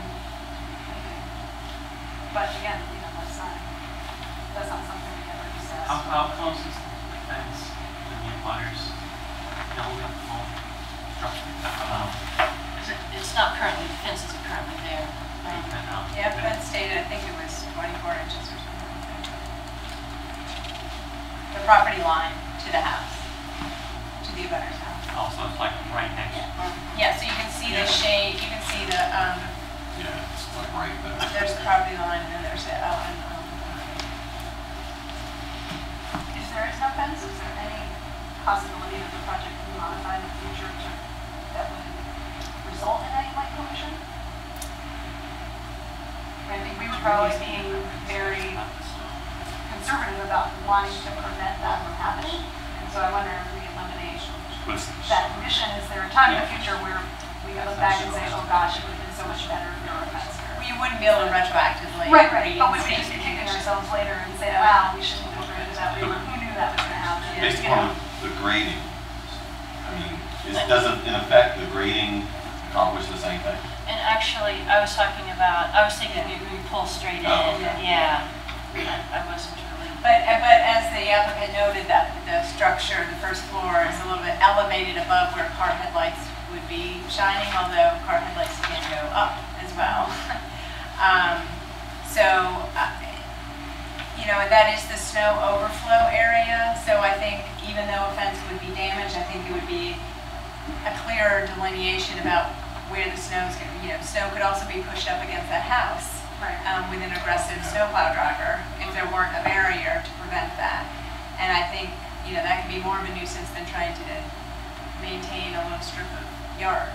but again, you know, that's not, that's not something we ever discussed. How, how close is the fence to the abutters building home structure? Um, Is it, it's not currently, the fence isn't currently there. I don't know. Yeah, fence stated, I think it was twenty-four inches or something. The property line to the house, to the abutter's house. Also, it's like right next. Yeah, so you can see the shade, you can see the, um, Yeah, it's like right there. there's the property line, and then there's the, uh, and, um, If there is no fence, is there any possibility that the project can be modified in the future to, that would result in any light pollution? I think we were probably being very conservative about wanting to prevent that from happening. And so I wonder if we eliminate that condition, is there a time in the future where we look back and say, oh gosh, it would have been so much better if there were a fence here? well, you wouldn't be able to retroactively. Right, right, but we would just be kicking ourselves later and say, wow, we shouldn't have approved it that way, or who knew that was gonna happen? Based You know? upon the grading, I mean, is, doesn't, in effect, the grading accomplish the same thing? And actually, I was talking about, I was thinking you could pull straight in, Oh, okay. yeah. I I wasn't really. But, uh, but as the applicant noted, that the structure, the first floor is a little bit elevated above where car headlights would be shining, although car headlights can go up as well. Um, so, uh, you know, and that is the snow overflow area, so I think even though a fence would be damaged, I think it would be a clearer delineation about where the snow's going to, you know, snow could also be pushed up against that house Right. um, with an aggressive snowplow driver if there weren't a barrier to prevent that. And I think, you know, that could be more of a nuisance than trying to maintain a little strip of yard.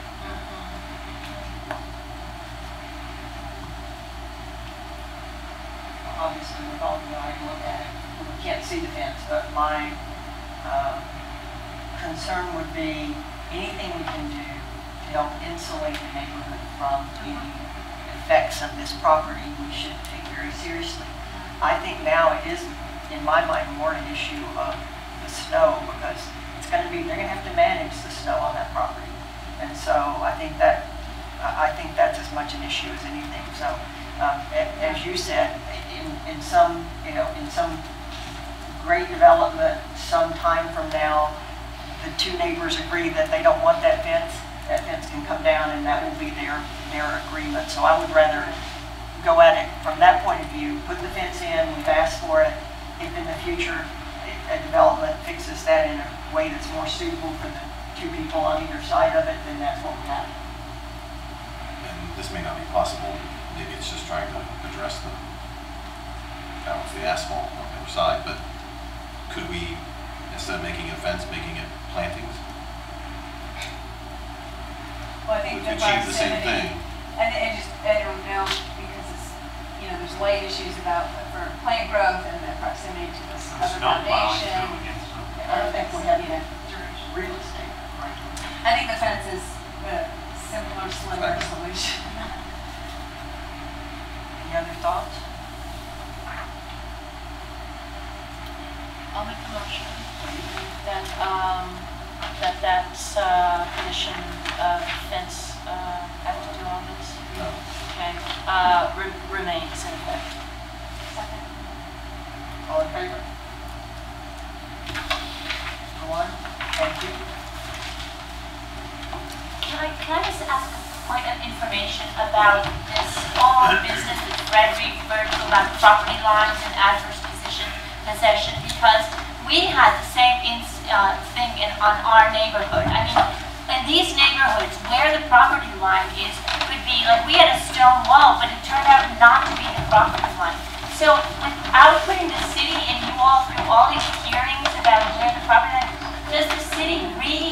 Obviously, with all the eye look at it, we can't see the fence, but my um, concern would be anything we can do to help insulate the neighborhood from any effects of this property, we should take very seriously. I think now it is, in my mind, more an issue of the snow, because it's going to be, they're going to have to manage the snow on that property. And so I think that, I I think that's as much an issue as anything. So, um, a- as you said, in, in some, you know, in some great development, some time from now, the two neighbors agree that they don't want that fence, that fence can come down and that will be their, their agreement. So I would rather go at it from that point of view, put the fence in, we've asked for it. If in the future a development fixes that in a way that's more suitable for the two people on either side of it, then that's what we have. And this may not be possible, maybe it's just trying to address the, balance the asphalt on the other side, but could we, instead of making it fence, making it plantings? Well, I think To the achieve the same proximity, thing. and I just, I don't know, because it's, you know, there's light issues about, for plant growth and the proximity to this other Snow plowing foundation. too against them. I don't think we have enough real estate. I think the fence is the simpler, slimmer solution. Any other thoughts? I'll make a motion that, um, that that, uh, condition, uh, fence, uh, have to do all this. No. Okay, uh, re- remains in effect. All in favor? One, thank you. Can I, can I just ask a point of information about this whole business that Fred referred to about property lines and adverse position, possession? Because we had the same ins- uh, thing in, on our neighborhood. I mean, in these neighborhoods where the property line is, could be, like, we had a stone wall, but it turned out not to be the property line. So without putting the city and you all through all these hearings about where the property line, does the city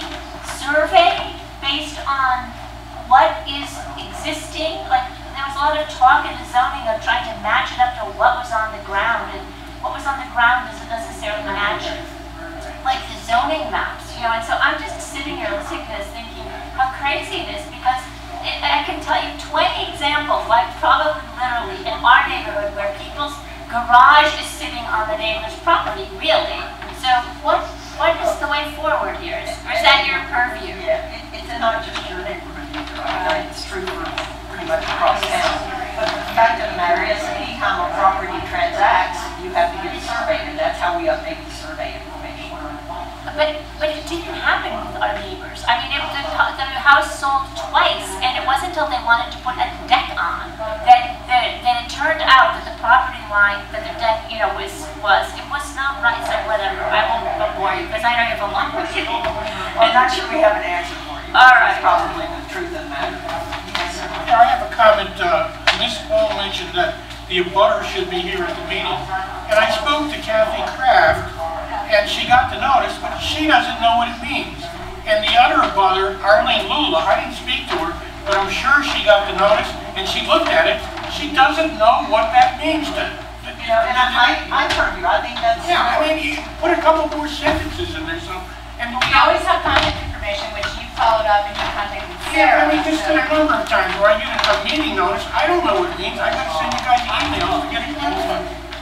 re-survey based on what is existing? Like, there was a lot of talk in the zoning of trying to match it up to what was on the ground, and what was on the ground doesn't necessarily match, like, the zoning maps, you know? And so I'm just sitting here listening to this thinking how crazy it is, because it, I can tell you twenty examples, like probably literally in our neighborhood, where people's garage is sitting on the neighbor's property, really. So what, what is the way forward here? Is, or is that your purview? Yeah, it, it's not just your neighborhood either. I mean, it's true for pretty much across town. But the fact of the matter is, anytime a property transacts, you have to get it surveyed, and that's how we update the survey information. But, but it didn't happen with our neighbors. I mean, it, the, the house sold twice, and it wasn't until they wanted to put a deck on that, that, that it turned out that the property line that the deck, you know, was, was it was not right, so whatever. I won't bore you, because I know you have a lot more to do. I'm not sure we have an answer for you. All right. That's probably the truth of the matter. Yes, sir. Yeah, I have a comment. Uh, Miz Paul mentioned that the abutter should be here at the meeting. And I spoke to Kathy Kraft, and she got the notice, but she doesn't know what it means. And the other abutter, Arlene Lula, I didn't speak to her, but I'm sure she got the notice, and she looked at it. She doesn't know what that means to, You know, and I, I, I heard you. I think that's. yeah, I mean, you put a couple more sentences in there, so, and We always have contact information, which you followed up and you contacted yeah, Sarah. I mean, just so- a number of times where I get a meeting notice, I don't know what it means, I gotta send you guys emails to get it clarified.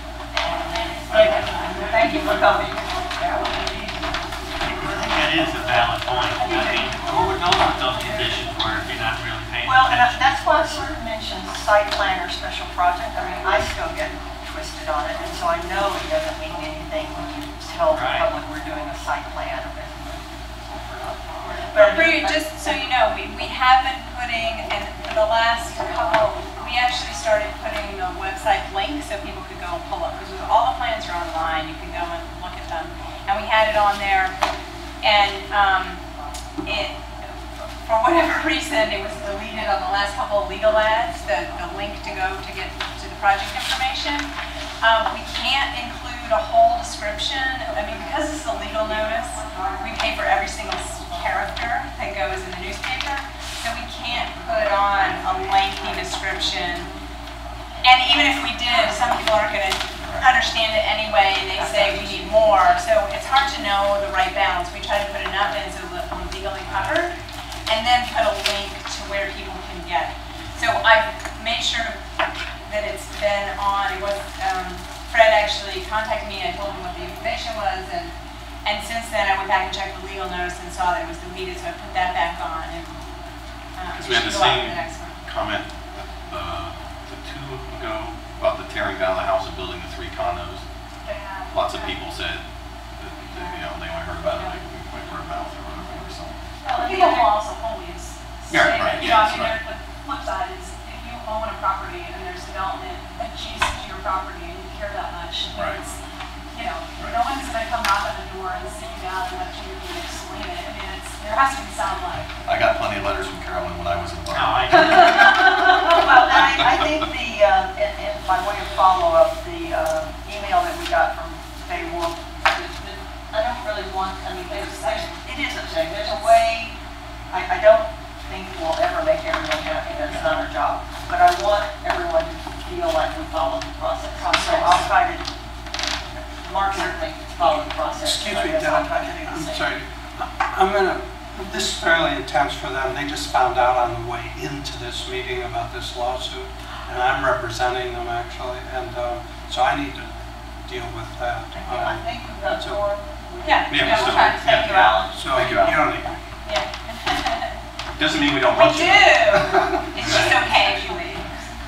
Thank you. Thank you for coming. That is a valid point. I mean, who would know what those conditions were if you're not really paying Well, and attention? I- that's why I sort of mentioned site plan or special project. I mean, I still get twisted on it, and so I know it doesn't mean anything when you tell the Right. public we're doing a site plan. But Bree, just so you know, we, we have been putting, and for the last couple, we actually started putting the website link so people could go and pull up, because all the plans are online, you can go and look at them. And we had it on there, and um, it, for whatever reason, it was deleted on the last couple of legal ads, the, the link to go to get to the project information. Um, we can't include a whole description. I mean, because this is a legal notice, we pay for every single character that goes in the newspaper. So we can't put on a lengthy description. And even if we did, some people aren't going to understand it anyway, and they say we need more. So it's hard to know the right balance. We try to put enough in so that we're legally covered, and then put a link to where people can get it. So I've made sure that it's been on. It was, um, Fred actually contacted me and I told him what the information was, and and since then I went back and checked the legal notice and saw that it was deleted, so I put that back on. And um, Because we had it the should go out same for the next one. comment uh, the two ago about the tearing down the house and building the three condos. Lots of people said that, that, you know, they only heard about it like went word of mouth or whatever or something. Well, people will also always Yeah, say right, that, yes, I mean, right. there- the flip side is if you own a property and there's development adjacent to your property and you care that much, then Right. it's, you know, no one's gonna come knock on the door and sit you down and let you explain it. I mean, it's, there has to be some like. I got plenty of letters from Carolyn when I was in No, Bar. I, Well, I, I think the, uh, in, in by way of follow-up, the uh, email that we got from Faye Wolf, I don't really want, I mean, there's, there's, It is okay, there's a way, I, I don't think we'll ever make everyone happy, that's not our job. But I want everyone to feel like we followed the process. So I'll try to, Mark certainly followed the process. Excuse me, That's Don, all I'm trying to do. I'm sorry. I'm gonna, this is fairly intense for them. They just found out on the way into this meeting about this lawsuit, and I'm representing them actually, and um, so I need to deal with that. I Um, think we've got Dora. Yeah, Yeah, yeah, so- we'll try to thank you, Alan. So Thank you you, Al. don't need me. Yeah. Doesn't mean we don't We want do. you. It's just okay if you leave.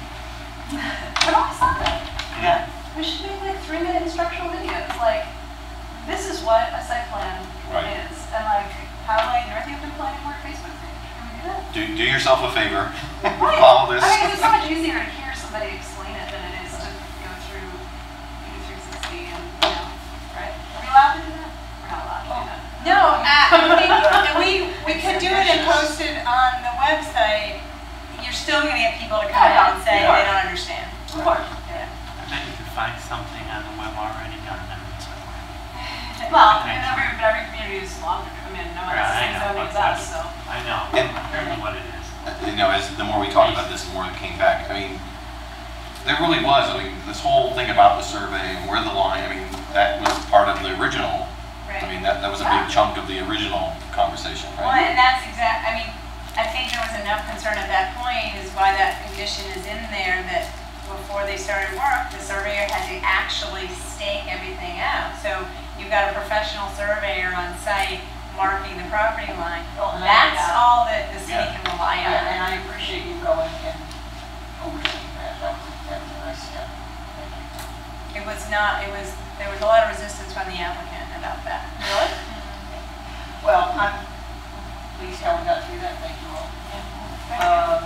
But also, Yeah. we should make like three minute instructional videos, like, this is what a site plan Right. is, and like, how like Northampton Planning Board Facebook page, can we do that? Do, do yourself a favor, Right. follow this. I mean, it's so much easier to hear somebody explain it than it is to go through E three sixty and, you know, right? Are we allowed to do that? We're not allowed to do that. No, uh, I think, and we, we could do it and post it on the website. You're still gonna get people to come out and say they don't understand. Of course. Yeah. I bet you could find something on the web already done that would support. Well, and every, but every community is longer, I mean, no one Right, has I the same know, zoning as but us, so. I know, And- I know what it is. You know, as the more we talked about this, the more it came back. I mean, there really was, I mean, this whole thing about the survey and where the line, I mean, that was part of the original. I Right. mean, that, that was a big chunk of the original conversation, Well, right? and that's exact, I mean, I think there was enough concern at that point is why that condition is in there that before they started work, the surveyor had to actually stake everything out. So you've got a professional surveyor on site marking the property line. Well, and I- That's all that the city Yeah. can rely Yeah, on. and I appreciate you going and overseeing that, that was, that was a nice step. Thank you. It was not, it was, there was a lot of resistance from the applicant about that. Really? Well, I'm pleased how we got through that, thank you all. Um,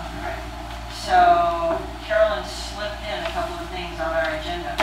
so Carolyn slipped in a couple of things on our agenda.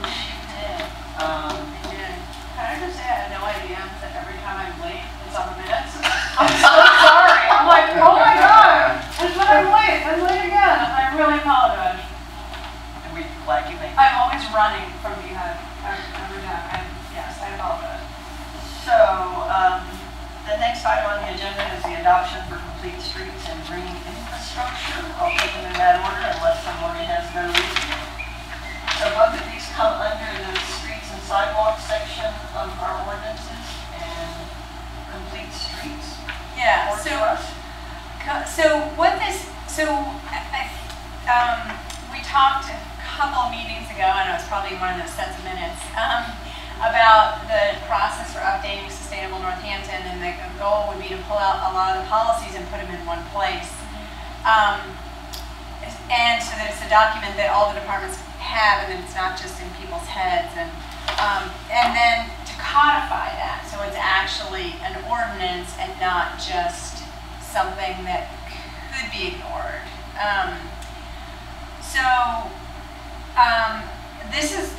Um, Can I just say I had no idea that every time I'm late, it's on the minutes? I'm so sorry. I'm like, oh my God, it's when I'm late, I'm late again. I really apologize. and we glad you made it. I'm always running from behind. I'm, every time. I'm, yes, I apologize. So, um, the next item on the agenda is the adoption for complete streets and green infrastructure. I'll take them in that order unless somebody has no reason. So both of these come under the streets and sidewalks section of our ordinances and complete streets. Yeah, Report so. to us. Co- So what this, so I, I, um, we talked a couple of meetings ago, I know it's probably one of those sets of minutes, um, about the process for updating Sustainable Northampton, and the goal would be to pull out a lot of the policies and put them in one place. Um, and so that it's a document that all the departments have, and that it's not just in people's heads, and, um, and then to codify that, so it's actually an ordinance and not just something that could be ignored. Um, so, um, this is,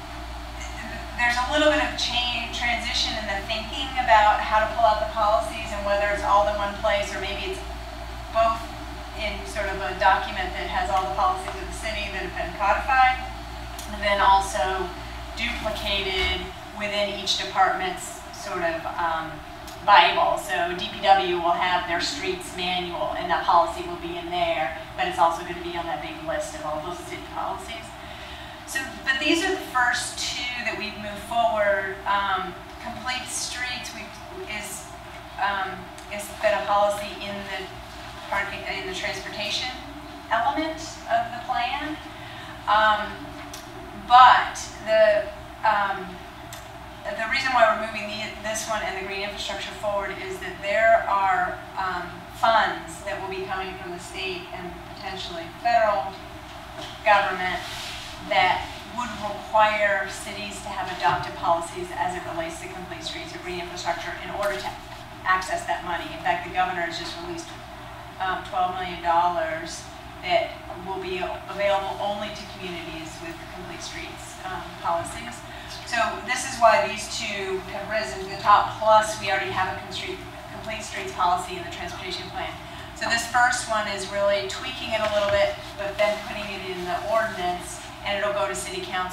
there's a little bit of change, transition in the thinking about how to pull out the policies and whether it's all in one place or maybe it's both in sort of a document that has all the policies of the city that have been codified, and then also duplicated within each department's sort of um, Bible. So D P W will have their streets manual, and that policy will be in there, but it's also going to be on that big list of all those city policies. So, but these are the first two that we've moved forward. Um, complete streets we, is um, is been a policy in the parking in the transportation element of the plan. Um, but the um, the reason why we're moving the, this one and the green infrastructure forward is that there are um, funds that will be coming from the state and potentially federal government that would require cities to have adopted policies as it relates to complete streets or green infrastructure in order to access that money. In fact, the governor has just released um, twelve million dollars that will be available only to communities with complete streets um, policies. So this is why these two have risen to the top, plus we already have a complete streets policy in the transportation plan. So this first one is really tweaking it a little bit, but then putting it in the ordinance, and it'll go to city council.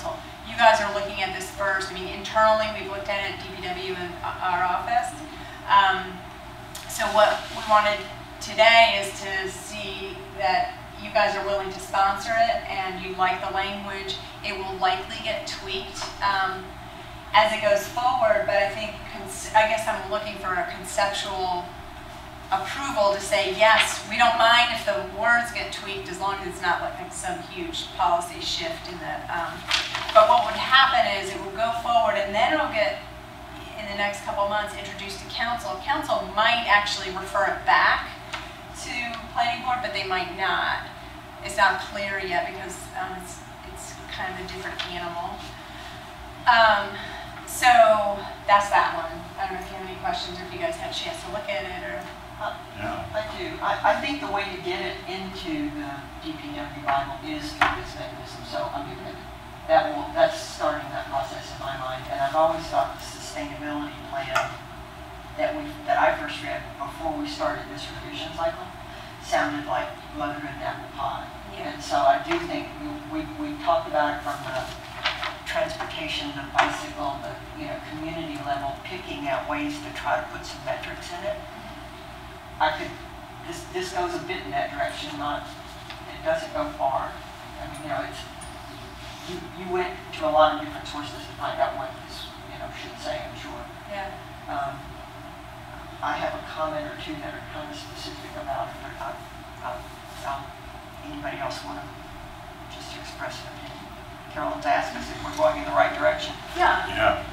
you guys are looking at this first. I mean, internally, we've looked at it at D P W in our office. Um, so what we wanted today is to see that you guys are willing to sponsor it and you like the language. It will likely get tweaked um, as it goes forward, but I think, I guess I'm looking for a conceptual approval to say, yes, we don't mind if the words get tweaked as long as it's not like some huge policy shift in the, um, but what would happen is it will go forward and then it'll get, in the next couple months, introduced to council. Council might actually refer it back to planning board, but they might not. It's not clear yet because um, it's, it's kind of a different animal. Um, so that's that one. I don't know if you have any questions or if you guys had a chance to look at it or. Uh, yeah. I do. I, I think the way to get it into the D P W Bible is through this mechanism. So I mean, that will, that's starting that process in my mind. And I've always thought the sustainability plan that we that I first read before we started this revision cycle sounded like mother and apple pie. Yeah. And so I do think we, we, we talked about it from the transportation, the bicycle, the you know community level, picking out ways to try to put some metrics in it. I could, this, this goes a bit in that direction, not, it doesn't go far. I mean, you know, it's, you, you went to a lot of different sources to find out what this, you know, should say, I'm sure. Yeah. Um, I have a comment or two that are kind of specific about it, but I, I, I'll, anybody else want to just express an opinion? Carolyn's asked us if we're going in the right direction. Yeah. Yeah.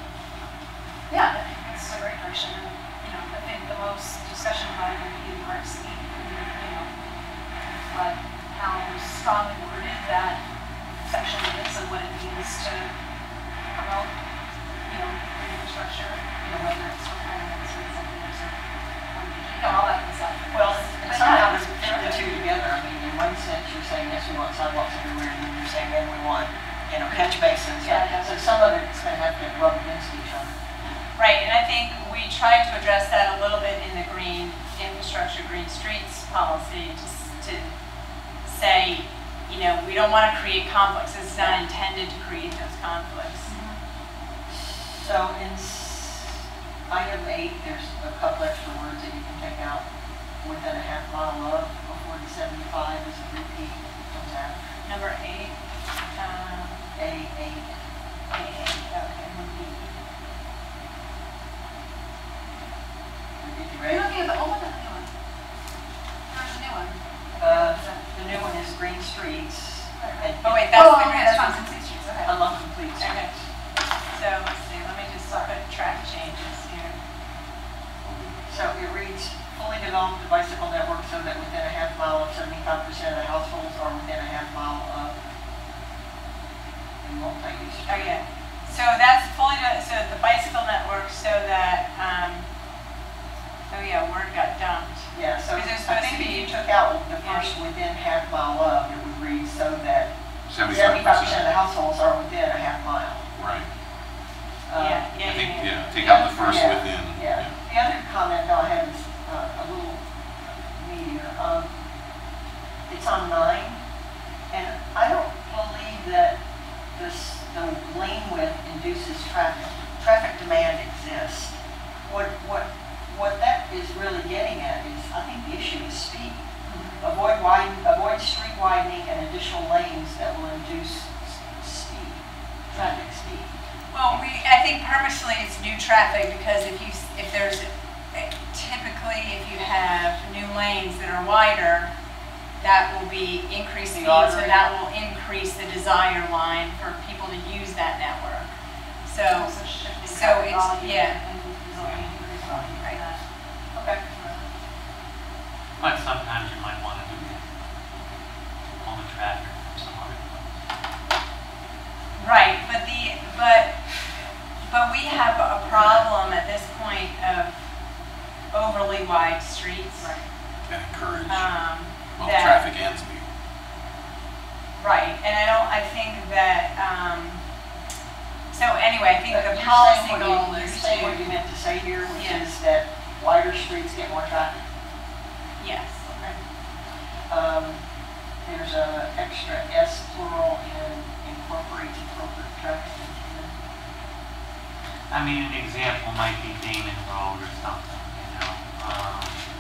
Yeah, it's a great direction. And, you know, I think the most discussion about it would be the park scheme, you know, but how strongly worded that section is and what it means to promote, you know, green infrastructure, you know, whether it's requirements or incentives or, um, you know, all that kind of stuff. Well, and somehow to fit the two together. I mean, in one sense, you're saying, yes, we want sidewalks everywhere, and then you're saying, then we want, you know, catch basins. Yeah, yeah. So some of it's going to have to rub against each other. Right, and I think we tried to address that a little bit in the green infrastructure, green streets policy to, to say, you know, we don't want to create conflicts. It's not intended to create those conflicts. So in item eight, there's a couple extra words that you can take out. Within a half mile of before the seventy-five is a repeat that comes out. Number eight. Um, A eight. A eight, okay. Did you You're ready? looking at the old one or the new one? There's a new one. Uh, the new one is green streets. And Oh wait, that's Oh, the okay, green that's on streets. complete streets, okay. along complete Okay. streets. So let's see, let me just put track changes here. So it reads, fully develop the bicycle network so that within a half mile of seventy-five percent of the households are within a half mile of a multi-use. Oh yeah. So that's fully, de- so the bicycle network so that, um, oh yeah, word got dumped. Yeah, so Because there's I supposed think to if you be- took out the first within half mile of, it would read so that Seventy-five seventy-five percent percent. of the households are within a half mile. Right. Um, Yeah, yeah, I think, yeah. yeah, take out the first Yeah, within. Yeah. The other comment though I have is uh, a little meatier. Um, it's on nine, and I don't believe that this, the lane width induces traffic. Traffic demand exists. What, what, what that is really getting at is, I think the issue is speed. Avoid widen, avoid street widening and additional lanes that will induce s- speed, traffic speed. Well, we, I think purposely it's new traffic because if you, if there's, typically if you have new lanes that are wider, that will be increased The speed, so artery. that will increase the desire line for people to use that network. So, Also shifting so traffic it's, volume yeah. and resulting in increased volume. Right. Okay. But sometimes you might want to do that. Pull the traffic from some other place. Right, but the, but, but we have a problem at this point of overly wide streets. Right. That encourage Um, both that- traffic and speed. Right, and I don't, I think that, um, so anyway, I think But the you're policy saying what goal you- is You're saying what to, you meant to say here, which Yeah. is that wider streets get more traffic. yes. Um, there's a extra S plural in, incorporates appropriate traffic management. I mean, an example might be Damon Road or something, you know. Um,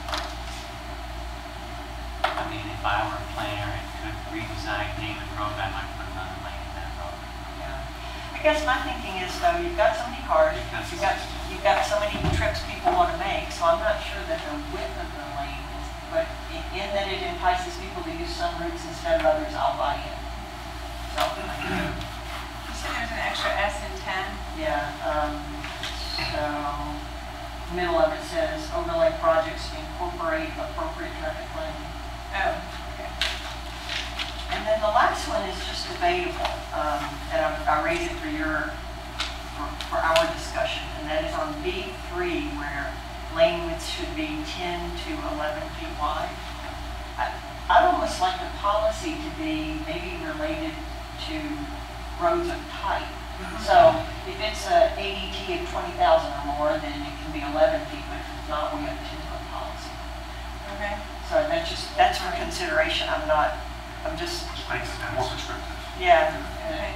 I mean, if I were a planner and could redesign Damon Road, I might put another lane in that road. Yeah. I guess my thinking is though, you've got so many cars, you've got, you've got so many trips people want to make, so I'm not sure that the width of the lane is, but in in that it entices people to use some routes instead of others, I'll buy in. So, You said there's an extra S in ten? yeah, um, so, middle of it says overlay projects incorporate appropriate traffic planning. Oh, okay. And then the last one is just debatable, um, and I, I raise it for your, for, for our discussion, and that is on B three, where lane widths should be ten to eleven feet wide. I, I'd almost like the policy to be maybe related to roads of type. So if it's a A D T of twenty thousand or more, then it can be eleven feet, but if it's not, we have a ten foot policy. Okay. So that's just, that's for consideration, I'm not, I'm just, Makes it more restrictive. yeah. Okay.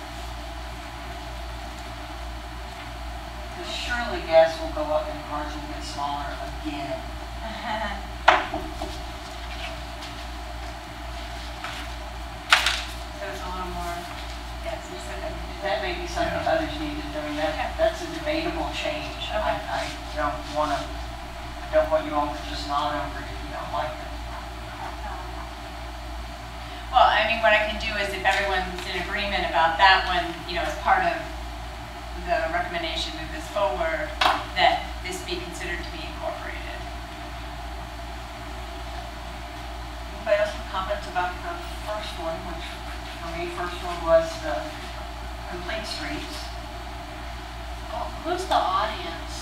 Because surely gas will go up and cars will get smaller again. So it's a little more, yes, you said that. That may be something Yeah. others need to do, that, that's a debatable change. I, I don't want to, I don't want you all to just nod over it if you don't like it. Well, I mean, what I can do is if everyone's in agreement about that one, you know, as part of the recommendation move this forward, that this be considered to be incorporated. Anybody else have comments about the first one, which for me, first one was the complete streets. Oh, who's the audience?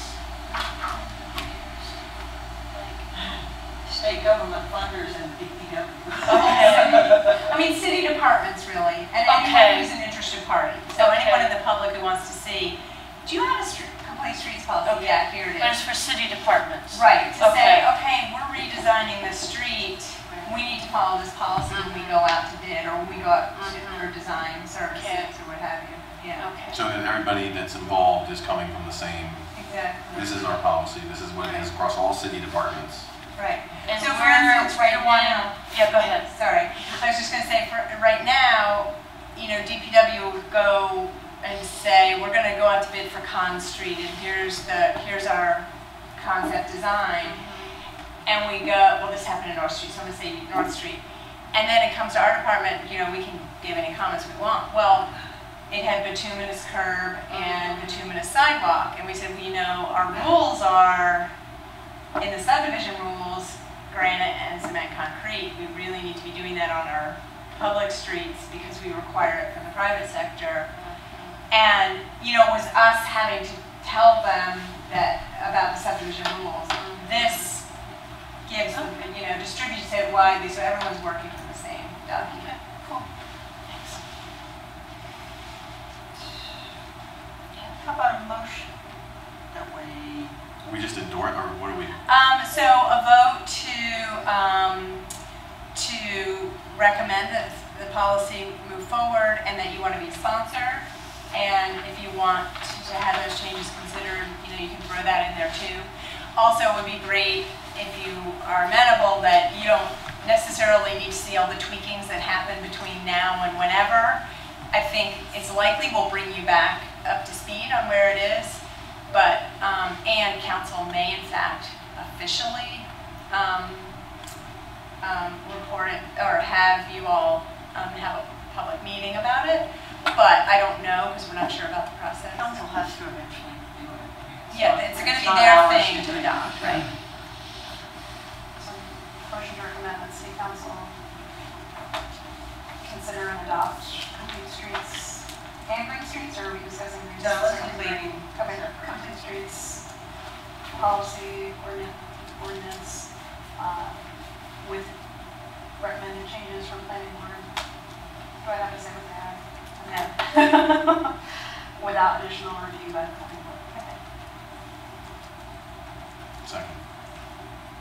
State government funders and D P W. I mean, city departments really, and anyone Okay. who's an interested party. So Okay. anyone in the public who wants to see, do you have a street, complete streets policy? Okay. Yeah, here it But it's is. for city departments. Right, to say, Okay. okay, we're redesigning this street, we need to follow this policy when we go out to bid, or when we go out to, for design services, Okay. or what have you. Yeah, Okay. So that everybody that's involved is coming from the same, exactly. this is our policy, this is what it is across all city departments. Right. And So for we're, instance, right we're wanting, now, yeah, go ahead. sorry, I was just gonna say, for, right now, you know, D P W would go and say, we're gonna go out to bid for Con Street, and here's the, here's our concept design. And we go, well, this happened in North Street, so I'm gonna say North Street. And then it comes to our department, you know, we can give any comments we want. Well, it had bituminous curb and bituminous sidewalk, and we said, well, you know, our rules are, in the subdivision rules, granite and cement concrete. We really need to be doing that on our public streets because we require it from the private sector. And, you know, it was us having to tell them that, about the subdivision rules. This gives them, you know, distributes it widely so everyone's working from the same document. Cool. Thanks. How about a motion? That way, We just endorse, or what do we? Um, so a vote to, um, to recommend that the policy move forward and that you want to be a sponsor. And if you want to have those changes considered, you know, you can throw that in there too. Also, it would be great if you are amenable that you don't necessarily need to see all the tweakings that happen between now and whenever. I think it's likely we'll bring you back up to speed on where it is. But, um, and council may in fact officially, um, um, report it, or have you all, um, have a public meeting about it. But I don't know, because we're not sure about the process. council has to eventually do it. Yeah, it's gonna be not their ours thing do to it. adopt, right? So, motion to recommend that city council consider and adopt complete streets and green streets, or are we discussing green No, streets? let's or complete. green? Okay, complete streets, policy, ordinance, ordinance, uh, with recommended changes from planning board. Do I have to say what they have? Yeah. Without additional review by the planning board. Okay. Second.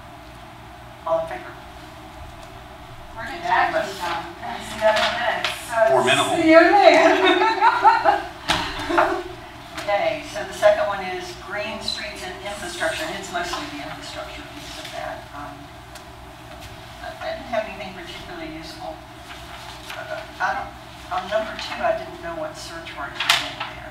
All in favor? We're getting back to you, Tom. I see that in minutes. So formidable. See what I mean? Okay, so the second one is green streets and infrastructure, and it's mostly the infrastructure piece of that. Um, I I didn't have anything particularly useful. Uh, I don't, on number two, I didn't know what surcharge meant there.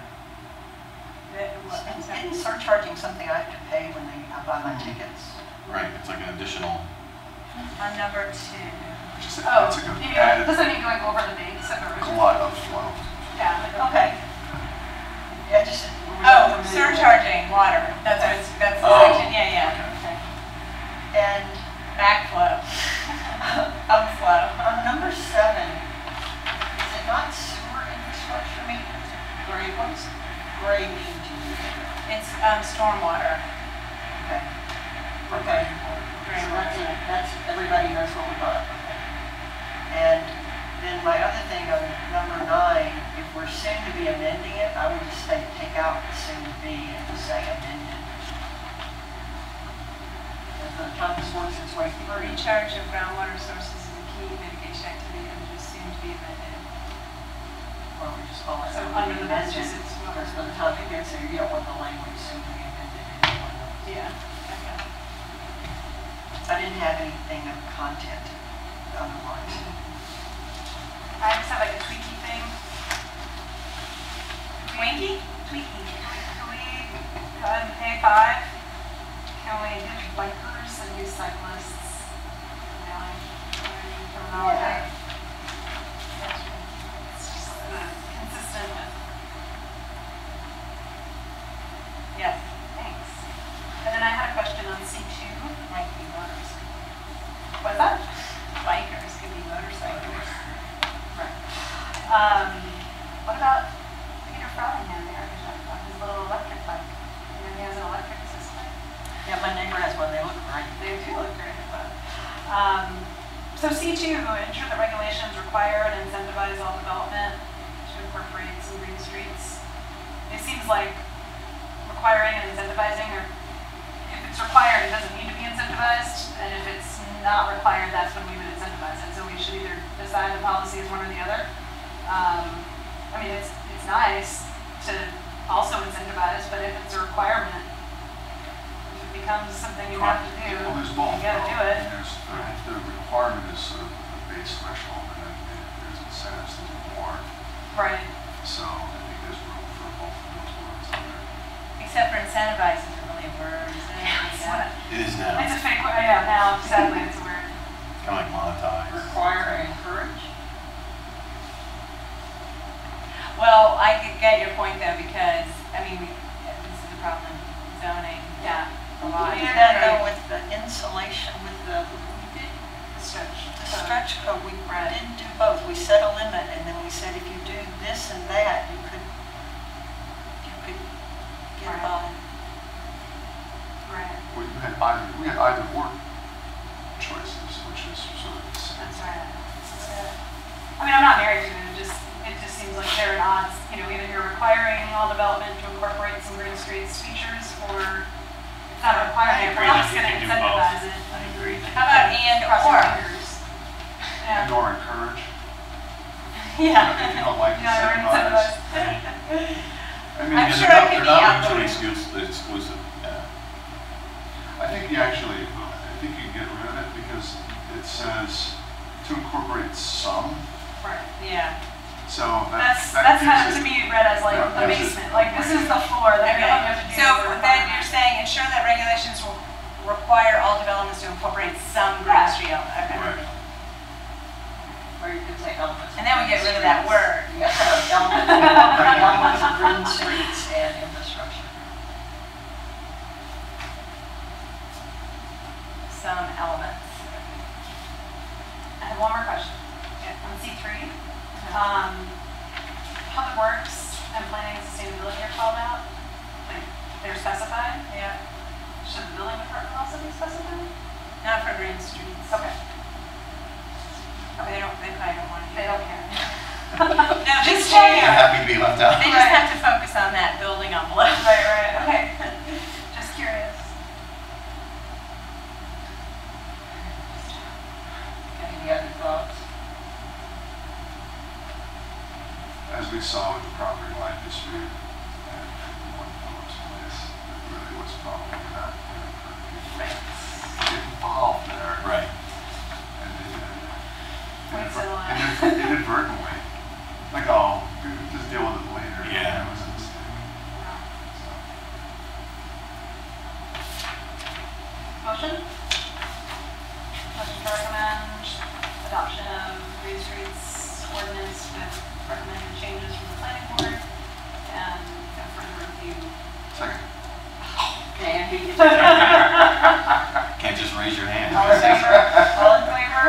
Isn't surcharging something I have to pay when they, I buy my tickets? Right, it's like an additional. On number two. Just, Oh, it's like a maybe, added does that mean going over the base of the route? glut of flow. Yeah. like- Okay. Yeah, just. Oh, surcharging water, that's what it's, that's the Oh. section, yeah, yeah. Okay. And Backflow, upflow. on number seven, is it not sewer infrastructure maintenance? Gray, what's gray mean to you? It's, um, stormwater. Okay. Okay. So that's it, that's, everybody knows what we got. And then my other thing on number nine, if we're soon to be amending it, I would just say take out the soon to be and just say amended. As the Thomas works its way through. Recharge of groundwater sources is a key mitigation activity and is soon to be amended. Or we just call it. So soon to under be the amended, Massachusetts water. Because by the time it gets there, you don't want the language soon to be amended. Yeah, okay. I didn't have anything of content otherwise. I just have like a tweaky thing. Twinkie? Tweaky. Can we, on A five, can we do bikers and use cyclists? You know, like, terminology. It's just uh, consistent with. Yes. Thanks. And then I had a question on C two, might be motorcycle. What's that? Bikers could be motorcycles. Right. Um, what about Peter Frothingham there, his little electric bike? You know, he has an electric system. Yeah, my neighbor has one, they look great. They do look great, but, um, so C two, ensure that regulations require and incentivize all development to incorporate some green streets. It seems like requiring and incentivizing, or if it's required, it doesn't need to be incentivized, and if it's not required, that's when we would incentivize it. So we should either decide the policy is one or the other. Um, I mean, it's, it's nice to also incentivize, but if it's a requirement, if it becomes something you have to do, Well, there's both. you gotta do it. There's, the, the requirement is sort of a base threshold, and then it- there's incentives to do more. Right. So I think there's room for both of those words in there. Except for incentivize isn't really a word, is it? Yeah. It is now. It's a fake word, yeah, now, sadly, it's a word. Kind of like monetize. Require or encourage? Well, I could get your point though, because, I mean, we, this is a problem in zoning. Yeah. A lot. We did that though with the insulation, with the, we did The stretch. the stretch code, we didn't do both. We set a limit and then we said if you do this and that, you could, you could get Right. by. Right. We had either, we had either or choices, which is sort of. That's right. That's good. I mean, I'm not married to it, it just, it just seems like they're at odds. You know, either you're requiring all development to incorporate some green streets features, or it's not a requirement, we're agree just that gonna you can do both. incentivize it. I agree. How about and Cross your or? fingers. And Yeah. or encourage. Yeah. If you don't like Yeah, or incentivize. incentivize. I mean, I'm they're sure not- it could they're be not outdoor. mutually Exclusive, exclusive, yeah. I think you actually, I think you get rid of it because it says to incorporate some, Right. Yeah. so that, That's, that that's gives kind of it- to me read as like that the gives it- basement, like this is the floor that Okay, you have to do. so the then requirement. you're saying ensure that regulations will require all developments to incorporate some green Yeah. street element. Okay. Right. Or you could say elements. And then we get rid of that word. Yeah, elements, incorporate elements of green streets and infrastructure. Some elements. I have one more question. On C three, um, public works and planning and sustainability are called out, like, they're specified? Yeah. Should the building department also be specified? Not for green streets. Okay. Okay, they don't, they probably don't want to do They that. don't care. No, Just just checking. You're share. happy to be left out. They just have to focus on that building envelope. Right, right, okay. Just curious. Any other thoughts? as we saw with the property line dispute at one Phillips Place, there really was probably not going to get involved there. Right. And they did. Wait, so, uh, Inad- Inadvertently. Like, oh, we'll just deal with it later. Yeah. It was a mistake. So. Motion? Motion to recommend adoption of Green Streets ordinance with recommended changes from the planning board and a further review. Second. Dan, you can- Can't just raise your hand. All in favor? All in favor?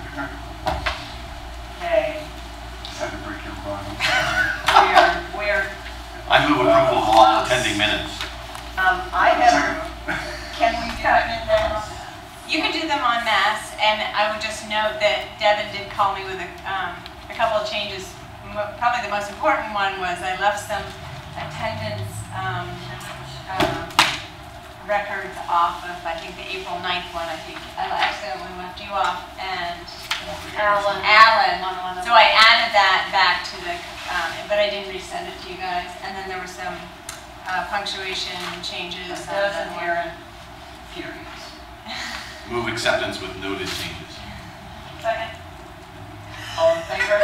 Okay. Just had to break your run. We're, we're, I move approval of all attending minutes. Um, I have, can we do them in mass? You can do them en masse, and I would just note that Devin did call me with a, um, a couple of changes. Mo- Probably the most important one was I left some attendance um, uh, records off of, I think, the April ninth one, I think. I accidentally left you off, and Alan. Alan. One, one, So I added that back to the, um, but I didn't resend it to you guys. And then there were some uh, punctuation changes. A dozen here and furious. Move acceptance with noted changes. second. All in favor?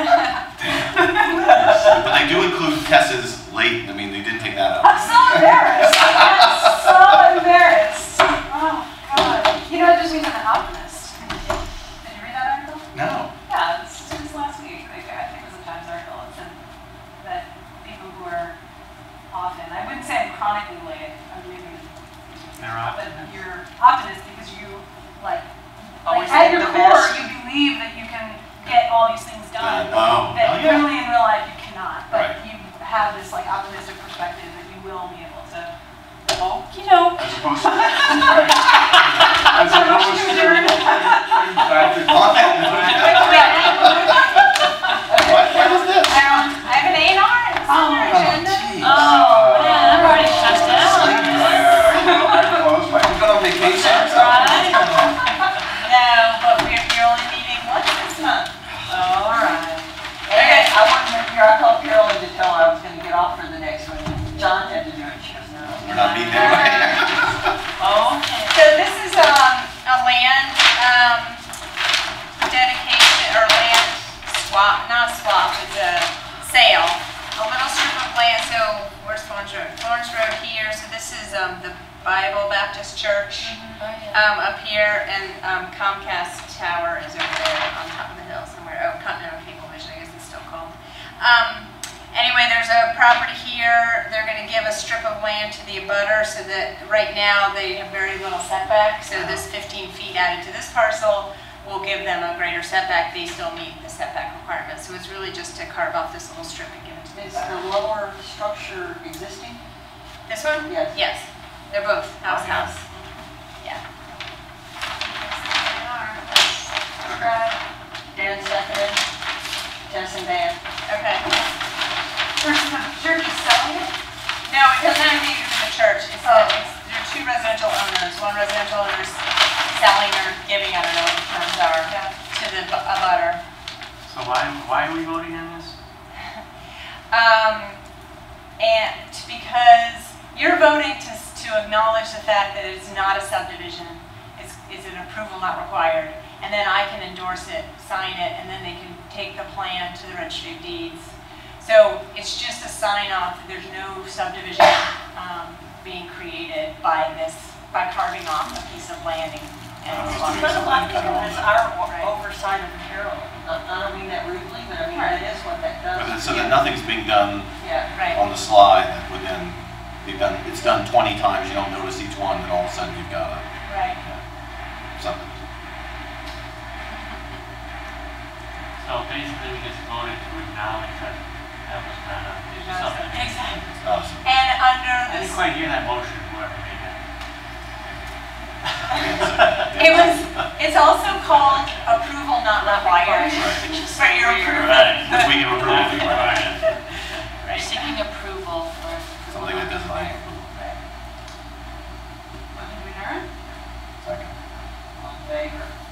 But they do include Tessa's late, I mean, they did take that I'm out. so embarrassed. I'm so embarrassed. Oh, God. You know, it just means I'm an optimist. Did you read that article? No. Yeah, this was last week. Like, I think it was a Times article. It said that people who are often, I wouldn't say I'm chronically late. I'm maybe, but you're optimist because you, like, Always like at think your the core, best. you believe that you can get all these things done. Oh, That oh, yeah. really in real life you cannot. But Right. you have this like optimistic perspective that you will be able to, oh, you know. As opposed to. As opposed to. Back to What, what is this? Um, I have an A and R. It's on our agenda. Oh, man, I'm already shut down. Close my. Going on vacation or Right? No, but we're, we're only meeting once this month. All right. And I wasn't here, I called Carolyn to tell her I was gonna get off for the next one. John had to do it, she was no. We're not meeting anyway. Okay. So this is um, a land um, dedication, or land swap, not swap, it's a sale. A little strip of land, so where's Thorns Road? Thorns Road here, so this is um, the Bible Baptist Church um, up here, and um, Comcast Tower is over there on top of the hill somewhere. Oh, Continental Cable Vision, I guess it's still called. Um, anyway, there's a property here. They're going to give a strip of land to the abutter so that right now they have very little setback. So this fifteen feet added to this parcel will give them a greater setback. They still meet the setback requirements. So it's really just to carve off this little strip and give it to the Is abutter. the lower structure existing? This one? Yes. Yes. They're both house Okay. house. Yeah. Dan seconded, Tess and Dan. Okay. Church, the church is selling it? No, it doesn't have anything to do with the church. It's, uh, it's, there are two residential owners. One residential owner is selling or giving, I don't know what the terms are, to the bu- abutter. So why, why are we voting on this? Um, and because you're voting to, to acknowledge the fact that it's not a subdivision, it's, it's an approval not required, and then I can endorse it, sign it, and then they can take the plan to the registry of deeds. So it's just a sign off, there's no subdivision, um, being created by this, by carving off a piece of land and. and Oh, But a lot of people, it's our Right. oversight of the Carroll. I I don't mean that rudely, but I mean, that is what that But then- does. So that nothing's being done Yeah. Right. on the slide, that would then, be done, it's done twenty times, you don't notice each one, and all of a sudden you've got a, Right. something. So basically, we just voted to acknowledge that that was not a something. Exactly. Awesome. And under I this. didn't quite hear that motion, whoever made that. It was, it's also called approval not required. For your approval. Right. Which we can approve. We're seeking approval for. Something that doesn't need approval. Motion to adjourn? Second. All in favor?